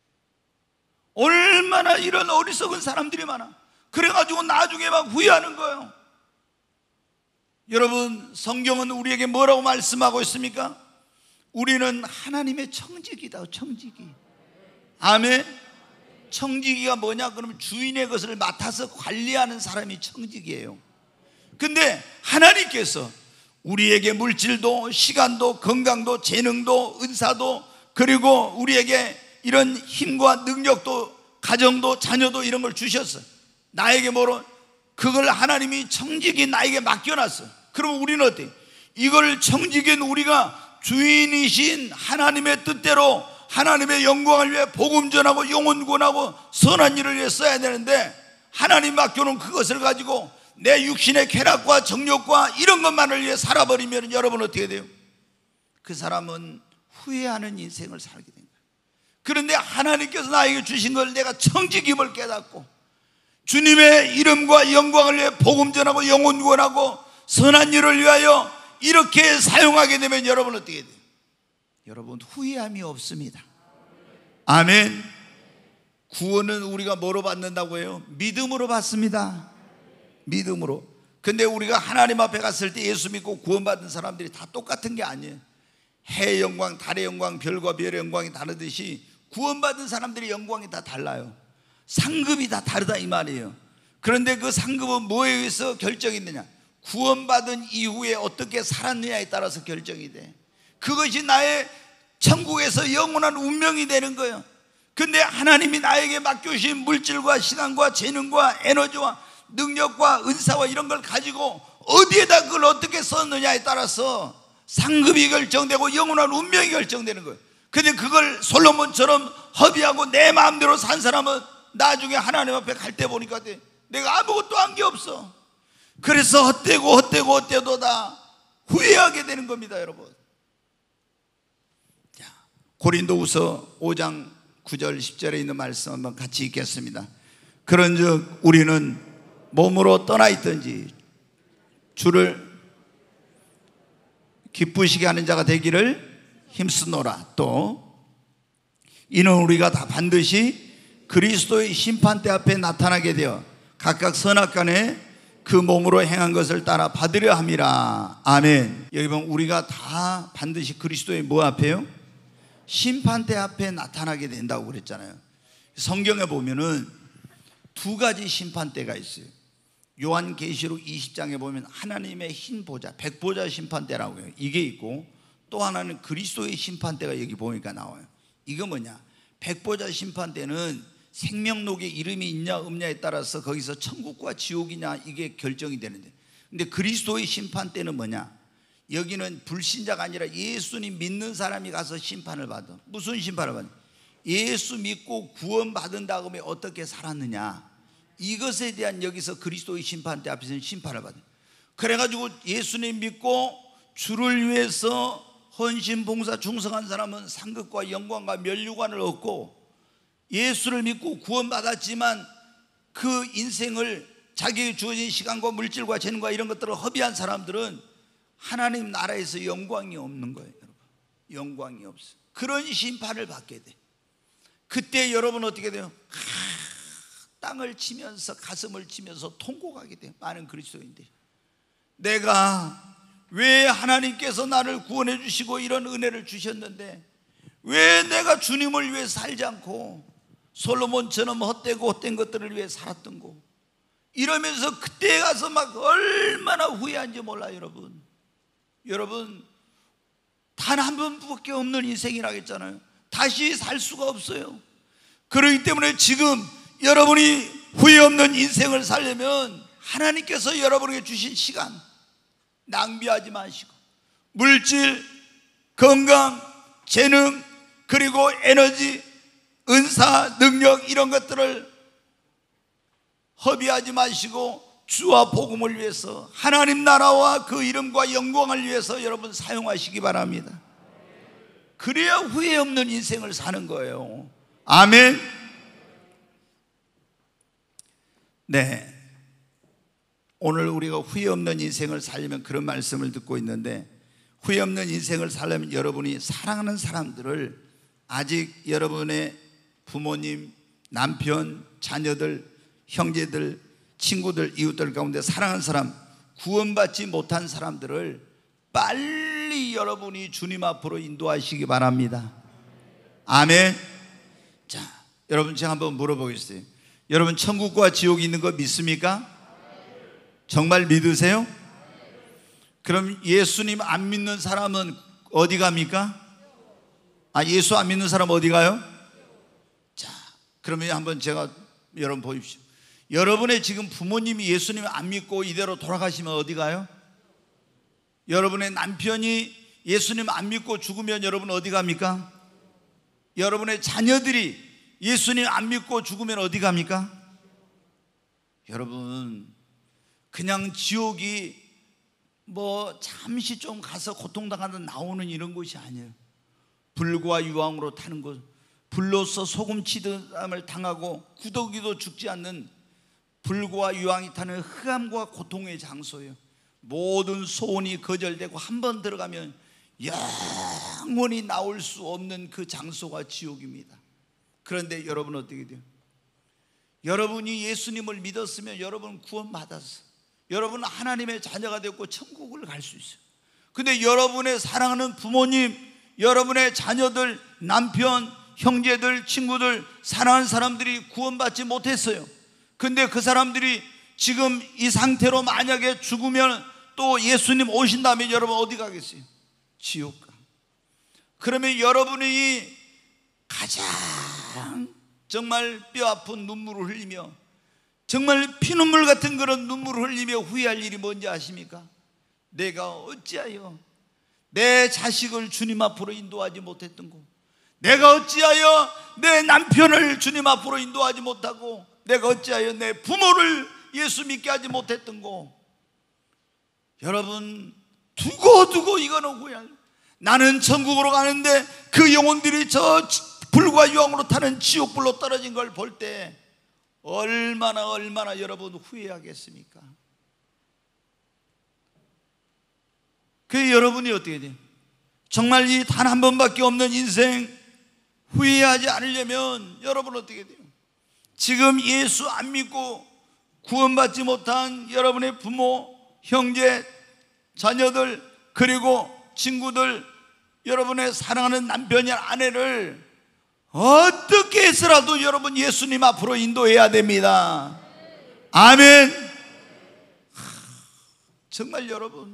[SPEAKER 1] 얼마나 이런 어리석은 사람들이 많아. 그래가지고 나중에 막 후회하는 거예요. 여러분, 성경은 우리에게 뭐라고 말씀하고 있습니까? 우리는 하나님의 청지기다. 청지기. 아멘. 청지기가 뭐냐? 그러면 주인의 것을 맡아서 관리하는 사람이 청지기예요. 근데 하나님께서 우리에게 물질도, 시간도, 건강도, 재능도, 은사도, 그리고 우리에게 이런 힘과 능력도, 가정도, 자녀도, 이런 걸 주셨어. 나에게 뭐로? 그걸 하나님이 청지기 나에게 맡겨놨어. 그럼 우리는 어때? 이걸 청지기인 우리가 주인이신 하나님의 뜻대로 하나님의 영광을 위해 복음 전하고 영혼 구원하고 선한 일을 위해 써야 되는데, 하나님 맡겨놓은 그것을 가지고 내 육신의 쾌락과 정욕과 이런 것만을 위해 살아버리면 여러분 어떻게 돼요? 그 사람은 후회하는 인생을 살게 된 거예요. 그런데 하나님께서 나에게 주신 걸 내가 청지기임을 깨닫고 주님의 이름과 영광을 위해 복음 전하고 영혼 구원하고 선한 일을 위하여 이렇게 사용하게 되면 여러분 어떻게 돼요? 여러분 후회함이 없습니다. 아멘. 구원은 우리가 뭐로 받는다고 해요? 믿음으로 받습니다. 믿음으로. 근데 우리가 하나님 앞에 갔을 때 예수 믿고 구원받은 사람들이 다 똑같은 게 아니에요. 해의 영광, 달의 영광, 별과 별의 영광이 다르듯이 구원받은 사람들의 영광이 다 달라요. 상급이 다 다르다 이 말이에요. 그런데 그 상급은 뭐에 의해서 결정이 되냐? 구원받은 이후에 어떻게 살았느냐에 따라서 결정이 돼. 그것이 나의 천국에서 영원한 운명이 되는 거예요. 근데 하나님이 나에게 맡겨주신 물질과 시간과 재능과 에너지와 능력과 은사와 이런 걸 가지고 어디에다 그걸 어떻게 썼느냐에 따라서 상급이 결정되고 영원한 운명이 결정되는 거예요. 근데 그걸 솔로몬처럼 허비하고 내 마음대로 산 사람은 나중에 하나님 앞에 갈 때 보니까 내가 아무것도 한 게 없어. 그래서 헛되고 다 후회하게 되는 겁니다. 여러분, 고린도후서 5장 9절 10절에 있는 말씀 한번 같이 읽겠습니다. 그런즉 우리는 몸으로 떠나 있든지 주를 기쁘시게 하는 자가 되기를 힘쓰노라. 또 이는 우리가 다 반드시 그리스도의 심판대 앞에 나타나게 되어 각각 선악간에 그 몸으로 행한 것을 따라 받으려 함이라. 아멘. 여기 보면 우리가 다 반드시 그리스도의 뭐 앞에요? 심판대 앞에 나타나게 된다고 그랬잖아요. 성경에 보면은 두 가지 심판대가 있어요. 요한계시록 20장에 보면 하나님의 흰 보좌, 백보좌 심판대라고 해요. 이게 있고 또 하나는 그리스도의 심판대가 여기 보니까 나와요. 이거 뭐냐? 백보좌 심판대는 생명록에 이름이 있냐 없냐에 따라서 거기서 천국과 지옥이냐 이게 결정이 되는데, 근데 그리스도의 심판대는 뭐냐? 여기는 불신자가 아니라 예수님 믿는 사람이 가서 심판을 받아. 무슨 심판을 받냐? 예수 믿고 구원받은 다음에 어떻게 살았느냐, 이것에 대한 여기서 그리스도의 심판대 앞에서는 심판을 받아요. 그래가지고 예수님 믿고 주를 위해서 헌신, 봉사, 충성한 사람은 상급과 영광과 면류관을 얻고, 예수를 믿고 구원받았지만 그 인생을 자기에게 주어진 시간과 물질과 재능과 이런 것들을 허비한 사람들은 하나님 나라에서 영광이 없는 거예요. 여러분, 영광이 없어. 그런 심판을 받게 돼. 그때 여러분 어떻게 돼요? 땅을 치면서 가슴을 치면서 통곡하게 돼요. 많은 그리스도인들이. 내가 왜 하나님께서 나를 구원해 주시고 이런 은혜를 주셨는데 왜 내가 주님을 위해 살지 않고 솔로몬처럼 헛된 것들을 위해 살았던고, 이러면서 그때 가서 막 얼마나 후회한지 몰라요. 여러분 단 한 번밖에 없는 인생이라고 했잖아요. 다시 살 수가 없어요. 그렇기 때문에 지금 여러분이 후회 없는 인생을 살려면 하나님께서 여러분에게 주신 시간 낭비하지 마시고, 물질, 건강, 재능, 그리고 에너지, 은사, 능력, 이런 것들을 허비하지 마시고 주와 복음을 위해서, 하나님 나라와 그 이름과 영광을 위해서 여러분 사용하시기 바랍니다. 그래야 후회 없는 인생을 사는 거예요. 아멘. 네, 오늘 우리가 후회 없는 인생을 살려면 그런 말씀을 듣고 있는데, 후회 없는 인생을 살려면 여러분이 사랑하는 사람들을, 아직 여러분의 부모님, 남편, 자녀들, 형제들, 친구들, 이웃들 가운데 사랑하는 사람, 구원받지 못한 사람들을 빨리 여러분이 주님 앞으로 인도하시기 바랍니다. 아멘. 자, 여러분 제가 한번 물어보겠어요. 여러분 천국과 지옥이 있는 거 믿습니까? 정말 믿으세요? 그럼 예수님 안 믿는 사람은 어디 갑니까? 예수 안 믿는 사람 어디 가요? 자, 그러면 한번 제가 여러분 보십시오. 여러분의 지금 부모님이 예수님 안 믿고 이대로 돌아가시면 어디 가요? 여러분의 남편이 예수님 안 믿고 죽으면 여러분 어디 갑니까? 여러분의 자녀들이 예수님 안 믿고 죽으면 어디 갑니까? 여러분 그냥 지옥이 뭐 잠시 좀 가서 고통당하다 나오는 이런 곳이 아니에요. 불과 유황으로 타는 곳, 불로서 소금 치듯함을 당하고 구더기도 죽지 않는 불과 유황이 타는 흑암과 고통의 장소예요. 모든 소원이 거절되고 한 번 들어가면 영원히 나올 수 없는 그 장소가 지옥입니다. 그런데 여러분은 어떻게 돼요? 여러분이 예수님을 믿었으면 여러분 구원받았어. 여러분은 하나님의 자녀가 되었고 천국을 갈 수 있어요. 근데 여러분의 사랑하는 부모님, 여러분의 자녀들, 남편, 형제들, 친구들, 사랑하는 사람들이 구원받지 못했어요. 근데 그 사람들이 지금 이 상태로 만약에 죽으면 또 예수님 오신다면 여러분 어디 가겠어요? 지옥 가. 그러면 여러분이 가장 정말 뼈아픈 눈물을 흘리며 정말 피눈물 같은 그런 눈물을 흘리며 후회할 일이 뭔지 아십니까? 내가 어찌하여 내 자식을 주님 앞으로 인도하지 못했던고, 내가 어찌하여 내 남편을 주님 앞으로 인도하지 못하고, 내가 어찌하여 내 부모를 예수 믿게 하지 못했던고. 여러분 두고 이거는 후회할. 나는 천국으로 가는데 그 영혼들이 저 불과 유황으로 타는 지옥불로 떨어진 걸 볼 때 얼마나 여러분 후회하겠습니까? 그 여러분이 어떻게 돼요? 정말 이 단 한 번밖에 없는 인생 후회하지 않으려면 여러분 어떻게 돼요? 지금 예수 안 믿고 구원받지 못한 여러분의 부모, 형제, 자녀들, 그리고 친구들, 여러분의 사랑하는 남편이나 아내를 어떻게 해서라도 여러분 예수님 앞으로 인도해야 됩니다. 아멘. 정말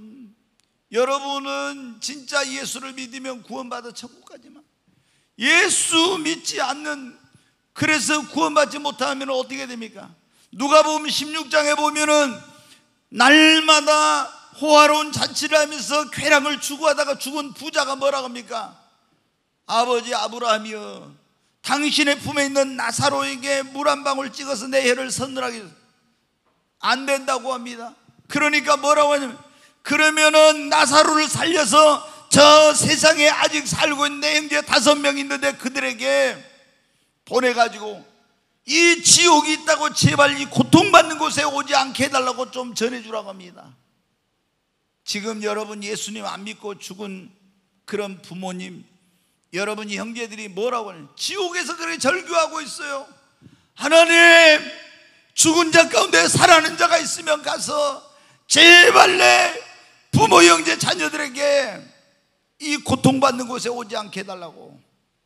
[SPEAKER 1] 여러분은 진짜 예수를 믿으면 구원받아 천국 가지만, 예수 믿지 않는, 그래서 구원받지 못하면 어떻게 됩니까? 누가복음 16장에 보면은 날마다 호화로운 잔치를 하면서 쾌락을 추구하다가 죽은 부자가 뭐라고 합니까? 아버지 아브라함이여, 당신의 품에 있는 나사로에게 물 한 방울 찍어서 내 혀를 서늘하게. 안 된다고 합니다. 그러니까 뭐라고 하냐면, 그러면은 나사로를 살려서 저 세상에 아직 살고 있는 내 형제 5명 있는데 그들에게 보내가지고 이 지옥이 있다고 제발 이 고통받는 곳에 오지 않게 해달라고 좀 전해주라고 합니다. 지금 여러분 예수님 안 믿고 죽은 그런 부모님, 여러분이 형제들이 뭐라고 하냐, 지옥에서 그렇게 절규하고 있어요. 하나님, 죽은 자 가운데 살아나는 자가 있으면 가서 제발 내 부모 형제 자녀들에게 이 고통받는 곳에 오지 않게 해달라고.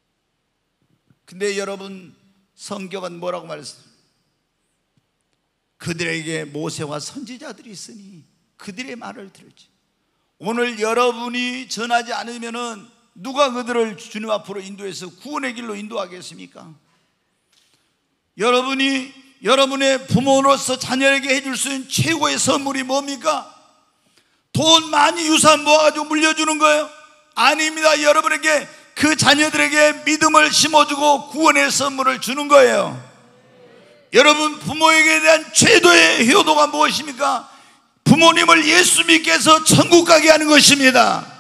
[SPEAKER 1] 근데 여러분, 성경은 뭐라고 말했어요? 그들에게 모세와 선지자들이 있으니 그들의 말을 들을지. 오늘 여러분이 전하지 않으면은 누가 그들을 주님 앞으로 인도해서 구원의 길로 인도하겠습니까? 여러분이 여러분의 부모로서 자녀에게 해줄 수 있는 최고의 선물이 뭡니까? 돈 많이 유산 모아가지고 물려주는 거예요? 아닙니다. 여러분에게 그 자녀들에게 믿음을 심어주고 구원의 선물을 주는 거예요. 여러분, 부모에게 대한 최고의 효도가 무엇입니까? 부모님을 예수 믿게 해서 천국 가게 하는 것입니다.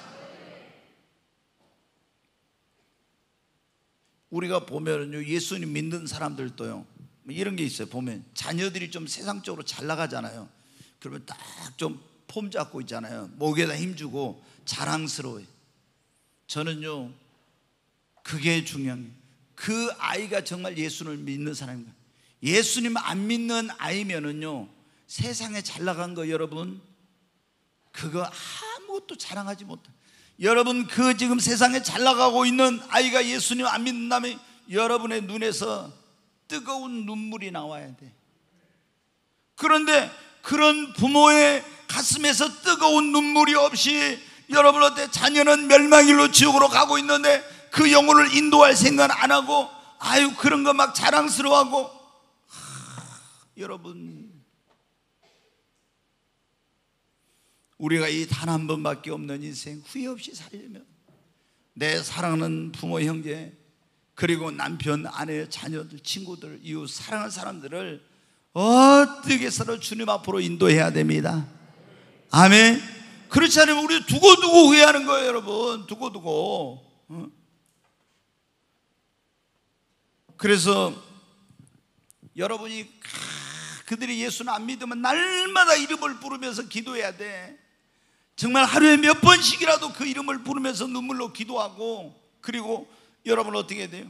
[SPEAKER 1] 우리가 보면요, 예수님 믿는 사람들도요, 이런 게 있어요. 보면 자녀들이 좀 세상적으로 잘 나가잖아요. 그러면 딱 좀 폼 잡고 있잖아요. 목에다 힘주고 자랑스러워요. 저는요, 그게 중요한 거예요. 그 아이가 정말 예수를 믿는 사람인가? 예수님 안 믿는 아이면은요, 세상에 잘 나간 거 여러분, 그거 아무것도 자랑하지 못해. 여러분, 그 지금 세상에 잘 나가고 있는 아이가 예수님 안 믿는다면 여러분의 눈에서 뜨거운 눈물이 나와야 돼. 그런데 그런 부모의 가슴에서 뜨거운 눈물이 없이 여러분 어때? 자녀는 멸망일로 지옥으로 가고 있는데 그 영혼을 인도할 생각 안 하고 아유 그런 거 막 자랑스러워하고. 여러분, 우리가 이 단 한 번밖에 없는 인생 후회 없이 살려면 내 사랑하는 부모 형제 그리고 남편 아내 자녀들 친구들 이웃 사랑하는 사람들을 어떻게 해서든 주님 앞으로 인도해야 됩니다. 아멘. 그렇지 않으면 우리 두고두고 후회하는 거예요. 여러분, 두고두고. 그래서 여러분이 그들이 예수는 안 믿으면 날마다 이름을 부르면서 기도해야 돼. 정말 하루에 몇 번씩이라도 그 이름을 부르면서 눈물로 기도하고, 그리고 여러분 어떻게 해야 돼요?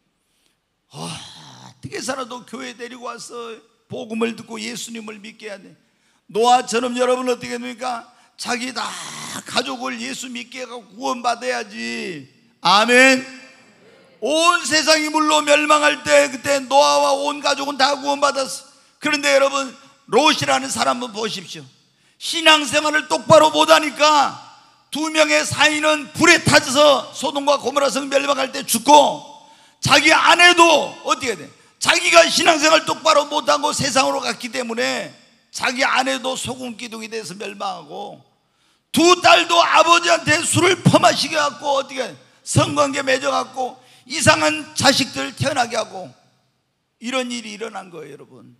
[SPEAKER 1] 어떻게 살아도 교회 데리고 와서 복음을 듣고 예수님을 믿게 해야 돼. 노아처럼 여러분 어떻게 됩니까? 자기 다 가족을 예수 믿게 해서 구원받아야지. 아멘. 온 세상이 물로 멸망할 때 그때 노아와 온 가족은 다 구원받았어. 그런데 여러분, 롯이라는 사람은 보십시오. 신앙생활을 똑바로 못하니까 두 명의 사인은 불에 타져서 소돔과 고모라 성 멸망할 때 죽고, 자기 아내도 어떻게 돼? 자기가 신앙생활 똑바로 못하고 세상으로 갔기 때문에 자기 아내도 소금 기둥이 돼서 멸망하고, 두 딸도 아버지한테 술을 퍼마시게 갖고 어떻게 성관계 맺어갖고 이상한 자식들 태어나게 하고, 이런 일이 일어난 거예요. 여러분,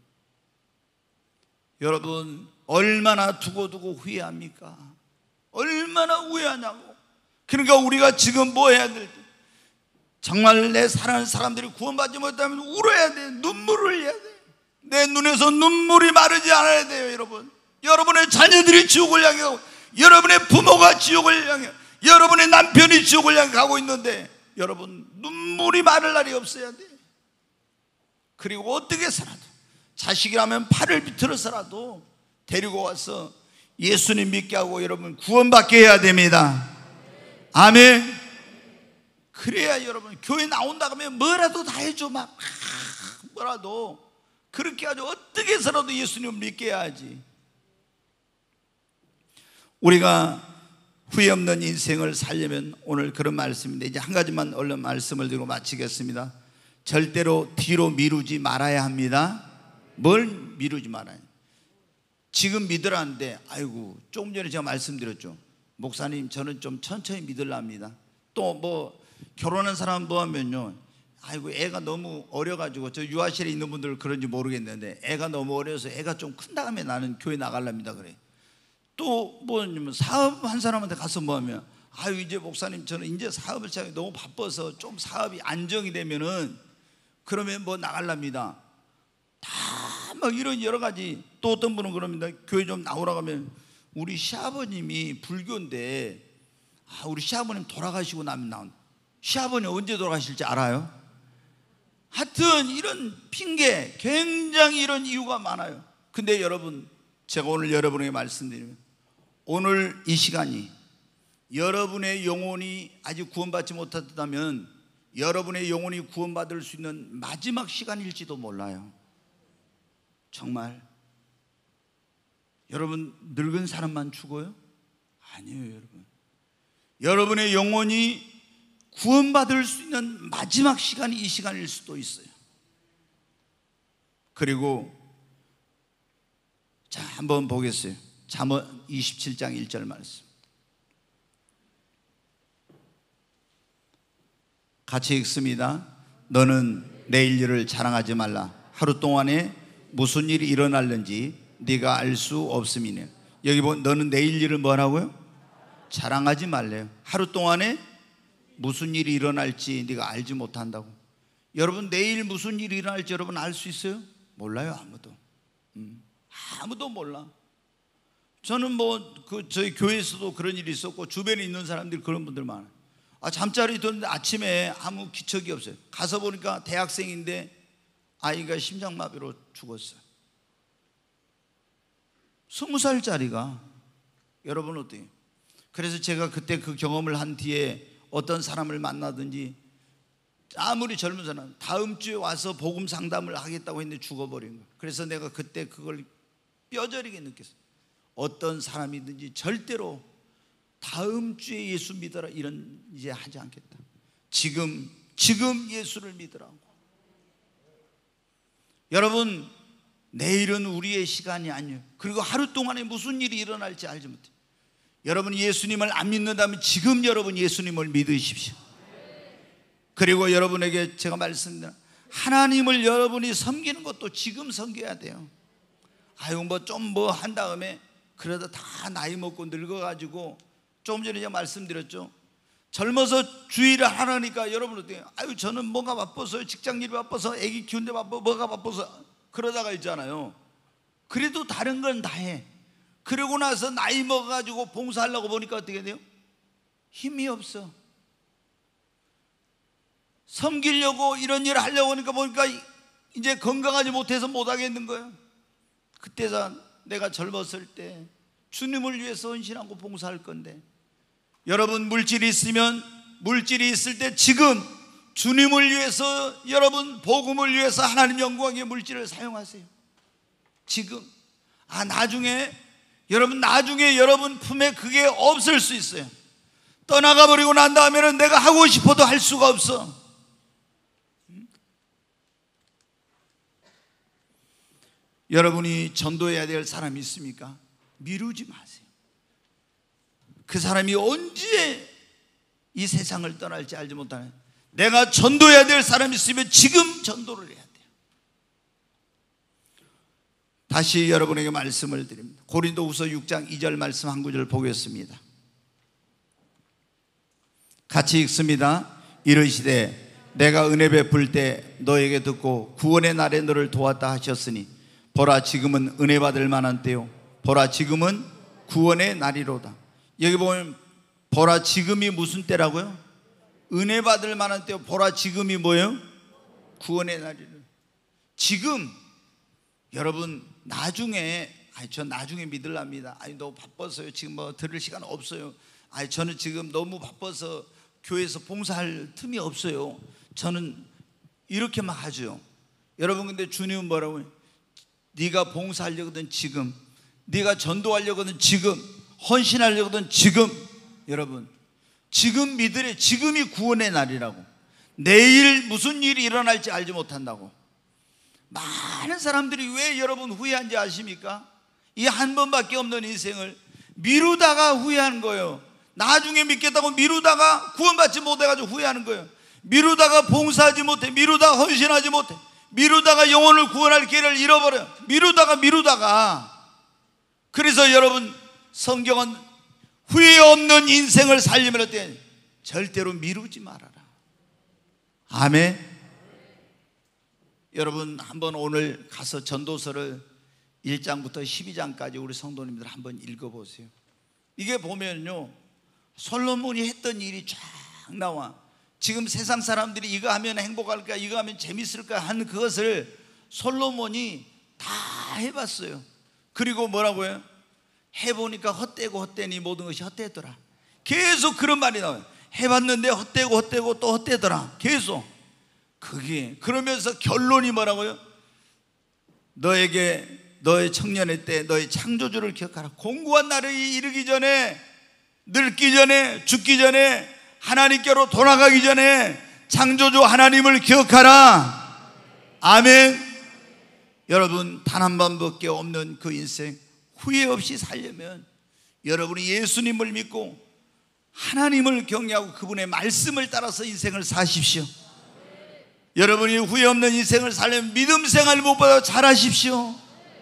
[SPEAKER 1] 여러분 얼마나 두고두고 후회합니까? 얼마나 후회하냐고. 그러니까 우리가 지금 뭐 해야 될 때, 정말 내 사랑하는 사람들이 구원받지 못하면 울어야 돼. 눈물을 흘려야 돼. 내 눈에서 눈물이 마르지 않아야 돼요. 여러분, 여러분의 자녀들이 지옥을 향해 가고, 여러분의 부모가 지옥을 향해, 여러분의 남편이 지옥을 향해 가고 있는데 여러분 눈물이 마를 날이 없어야 돼. 그리고 어떻게 살아도, 자식이라면 팔을 비틀어서라도 데리고 와서 예수님 믿게 하고 여러분 구원받게 해야 됩니다. 아멘. 그래야 여러분 교회 나온다 그러면 뭐라도 다 해줘. 막 뭐라도 그렇게 하죠. 어떻게 해서라도 예수님을 믿게 해야지. 우리가 후회 없는 인생을 살려면 오늘 그런 말씀인데, 이제 한 가지만 얼른 말씀을 드리고 마치겠습니다. 절대로 뒤로 미루지 말아야 합니다. 뭘 미루지 말아요? 지금 믿으라는데, 아이고 조금 전에 제가 말씀드렸죠. 목사님 저는 좀 천천히 믿으랍니다. 또 뭐 결혼한 사람 보면요, 아이고 애가 너무 어려가지고, 저 유아실에 있는 분들 그런지 모르겠는데 애가 너무 어려서 애가 좀 큰 다음에 나는 교회 나가랍니다 그래. 또 뭐 사업 한 사람한테 가서 뭐 하면, 아유 이제 목사님 저는 이제 사업을 시작해 너무 바빠서 좀 사업이 안정이 되면은 그러면 뭐 나가랍니다. 다 막 이런 여러 가지. 또 어떤 분은 그럽니다. 교회 좀 나오라고 하면, 우리 시아버님이 불교인데 우리 시아버님 돌아가시고 나면 나온. 시아버님 언제 돌아가실지 알아요? 하여튼 이런 핑계, 굉장히 이런 이유가 많아요. 근데 여러분, 제가 오늘 여러분에게 말씀드리면, 오늘 이 시간이 여러분의 영혼이 아직 구원받지 못했다면 여러분의 영혼이 구원받을 수 있는 마지막 시간일지도 몰라요. 정말. 여러분, 늙은 사람만 죽어요? 아니에요, 여러분. 여러분의 영혼이 구원받을 수 있는 마지막 시간이 이 시간일 수도 있어요. 그리고 자, 한번 보겠어요. 잠언 27장 1절 말씀 같이 읽습니다. 너는 내일 일을 자랑하지 말라. 하루 동안에 무슨 일이 일어날는지 네가 알 수 없음이네. 여기 보면 너는 내일 일을 뭐라고요? 자랑하지 말래요. 하루 동안에 무슨 일이 일어날지 네가 알지 못한다고. 여러분, 내일 무슨 일이 일어날지 여러분 알 수 있어요? 몰라요. 아무도 몰라. 저는 저희 교회에서도 그런 일이 있었고 주변에 있는 사람들이 그런 분들 많아요. 잠자리 들었는데 아침에 아무 기척이 없어요. 가서 보니까 대학생인데 아이가 심장마비로 죽었어요. 20살짜리가. 여러분 어때요? 그래서 제가 그때 그 경험을 한 뒤에 어떤 사람을 만나든지 아무리 젊은 사람 다음 주에 와서 복음 상담을 하겠다고 했는데 죽어버린 거예요. 그래서 내가 그때 그걸 뼈저리게 느꼈어요. 어떤 사람이든지 절대로 다음 주에 예수 믿어라 이런 이제 하지 않겠다. 지금 예수를 믿으라고. 여러분, 내일은 우리의 시간이 아니에요. 그리고 하루 동안에 무슨 일이 일어날지 알지 못해요. 여러분, 예수님을 안 믿는다면 지금 여러분 예수님을 믿으십시오. 그리고 여러분에게 제가 말씀드린 하나님을 여러분이 섬기는 것도 지금 섬겨야 돼요. 한 다음에 그러다 다 나이 먹고 늙어가지고, 조금 전에 제가 말씀드렸죠. 젊어서 주의를 하라니까 여러분 어때요? 저는 뭐가 바빠서요. 직장일이 바빠서, 애기 키우는데 바빠, 뭐가 바빠서 그러다가 있잖아요. 그래도 다른 건 다 해. 그러고 나서 나이 먹어가지고 봉사하려고 보니까 어떻게 돼요? 힘이 없어. 섬기려고 이런 일을 하려고 하니까 보니까 이제 건강하지 못해서 못 하겠는 거예요. 그때서 내가 젊었을 때 주님을 위해서 헌신하고 봉사할 건데, 여러분 물질이 있을 때 지금 주님을 위해서, 여러분 복음을 위해서 하나님 영광의 물질을 사용하세요. 지금. 나중에 여러분 품에 그게 없을 수 있어요. 떠나가 버리고 난 다음에는 내가 하고 싶어도 할 수가 없어. 여러분이 전도해야 될 사람이 있습니까? 미루지 마세요. 그 사람이 언제 이 세상을 떠날지 알지 못하는, 내가 전도해야 될 사람이 있으면 지금 전도를 해야 돼요. 다시 여러분에게 말씀을 드립니다. 고린도후서 6장 2절 말씀 한 구절 보겠습니다. 같이 읽습니다. 이르시되 내가 은혜 베풀 때 너에게 듣고 구원의 날에 너를 도왔다 하셨으니 보라 지금은 은혜 받을 만한 때요 보라 지금은 구원의 날이로다. 여기 보면 보라 지금이 무슨 때라고요? 은혜 받을 만한 때요. 보라 지금이 뭐예요? 구원의 날이로. 지금 여러분 나중에 저 나중에 믿으랍니다. 너무 바빠서요. 지금 들을 시간 없어요. 저는 지금 너무 바빠서 교회에서 봉사할 틈이 없어요. 저는 이렇게 막 하죠. 여러분, 근데 주님은 뭐라고요? 네가 봉사하려거든 지금, 네가 전도하려거든 지금, 헌신하려거든 지금. 여러분, 지금 믿으래. 지금이 구원의 날이라고. 내일 무슨 일이 일어날지 알지 못한다고. 많은 사람들이 왜 여러분 후회한지 아십니까? 이 한 번밖에 없는 인생을 미루다가 후회하는 거예요. 나중에 믿겠다고 미루다가 구원받지 못해가지고 후회하는 거예요. 미루다가 봉사하지 못해, 미루다가 헌신하지 못해, 미루다가 영혼을 구원할 기회를 잃어버려요. 미루다가. 그래서 여러분, 성경은 후회 없는 인생을 살려면 어때? 절대로 미루지 말아라. 아멘. 여러분, 한번 오늘 가서 전도서를 1장부터 12장까지 우리 성도님들 한번 읽어보세요. 이게 보면요, 솔로몬이 했던 일이 쫙 나와. 지금 세상 사람들이 이거 하면 행복할까, 이거 하면 재밌을까 하는 그것을 솔로몬이 다 해봤어요. 그리고 뭐라고요? 해보니까 헛되고 헛되니 모든 것이 헛되더라. 계속 그런 말이 나와요. 해봤는데 헛되고 헛되고 또 헛되더라. 계속. 그게 그러면서 결론이 뭐라고요? 너에게 너의 청년의 때 너의 창조주를 기억하라. 공고한 날이 이르기 전에, 늙기 전에, 죽기 전에, 하나님께로 돌아가기 전에 창조주 하나님을 기억하라. 아멘. 여러분, 단 한 번밖에 없는 그 인생 후회 없이 살려면 여러분이 예수님을 믿고 하나님을 경외하고 그분의 말씀을 따라서 인생을 사십시오. 여러분이 후회 없는 인생을 살려면 믿음 생활 무엇보다 잘하십시오.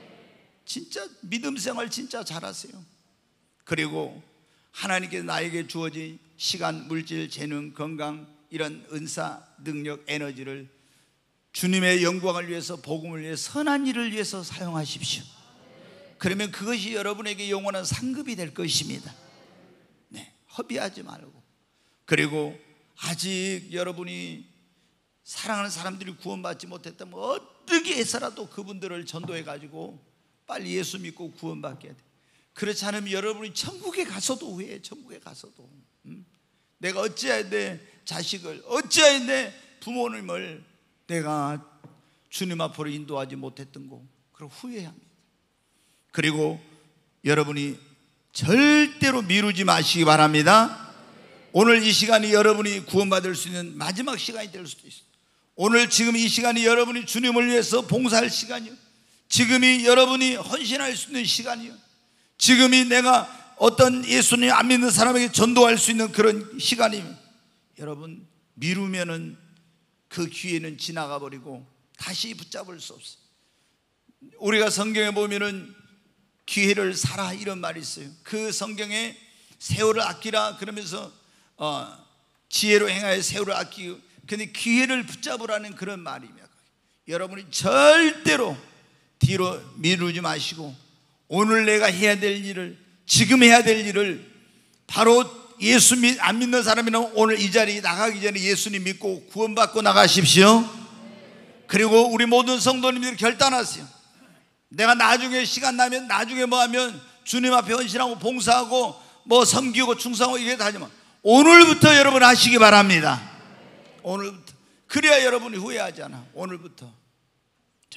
[SPEAKER 1] 진짜 믿음 생활 진짜 잘하세요. 그리고 하나님께서 나에게 주어진 시간, 물질, 재능, 건강, 이런 은사, 능력, 에너지를 주님의 영광을 위해서, 복음을 위해, 선한 일을 위해서 사용하십시오. 그러면 그것이 여러분에게 영원한 상급이 될 것입니다. 네, 허비하지 말고. 그리고 아직 여러분이 사랑하는 사람들이 구원받지 못했다면 어떻게 해서라도 그분들을 전도해가지고 빨리 예수 믿고 구원받게 돼. 그렇지 않으면 여러분이 천국에 가서도 후회해. 천국에 가서도 내가 어찌해야 돼? 자식을 어찌해야 돼? 부모님을 내가 주님 앞으로 인도하지 못했던 거, 그럼 후회합니다. 그리고 여러분이 절대로 미루지 마시기 바랍니다. 오늘 이 시간이 여러분이 구원받을 수 있는 마지막 시간이 될 수도 있어요. 오늘 지금 이 시간이 여러분이 주님을 위해서 봉사할 시간이요, 지금이 여러분이 헌신할 수 있는 시간이요, 지금이 내가 어떤 예수님 안 믿는 사람에게 전도할 수 있는 그런 시간이면, 여러분 미루면은 그 기회는 지나가 버리고 다시 붙잡을 수 없어요. 우리가 성경에 보면은 기회를 사라 이런 말이 있어요. 그 성경에 세월을 아끼라 그러면서 지혜로 행하여 세월을 아끼고, 근데 기회를 붙잡으라는 그런 말입니다. 여러분이 절대로 뒤로 미루지 마시고 오늘 내가 해야 될 일을, 지금 해야 될 일을, 바로 예수 안 믿는 사람이면 오늘 이 자리에 나가기 전에 예수님 믿고 구원받고 나가십시오. 그리고 우리 모든 성도님들이 결단하세요. 내가 나중에 시간 나면, 나중에 뭐 하면 주님 앞에 헌신하고 봉사하고 뭐 섬기고 충성하고 이게 다 하지만 오늘부터 여러분 하시기 바랍니다. 오늘부터. 그래야 여러분이 후회하지 않아. 오늘부터.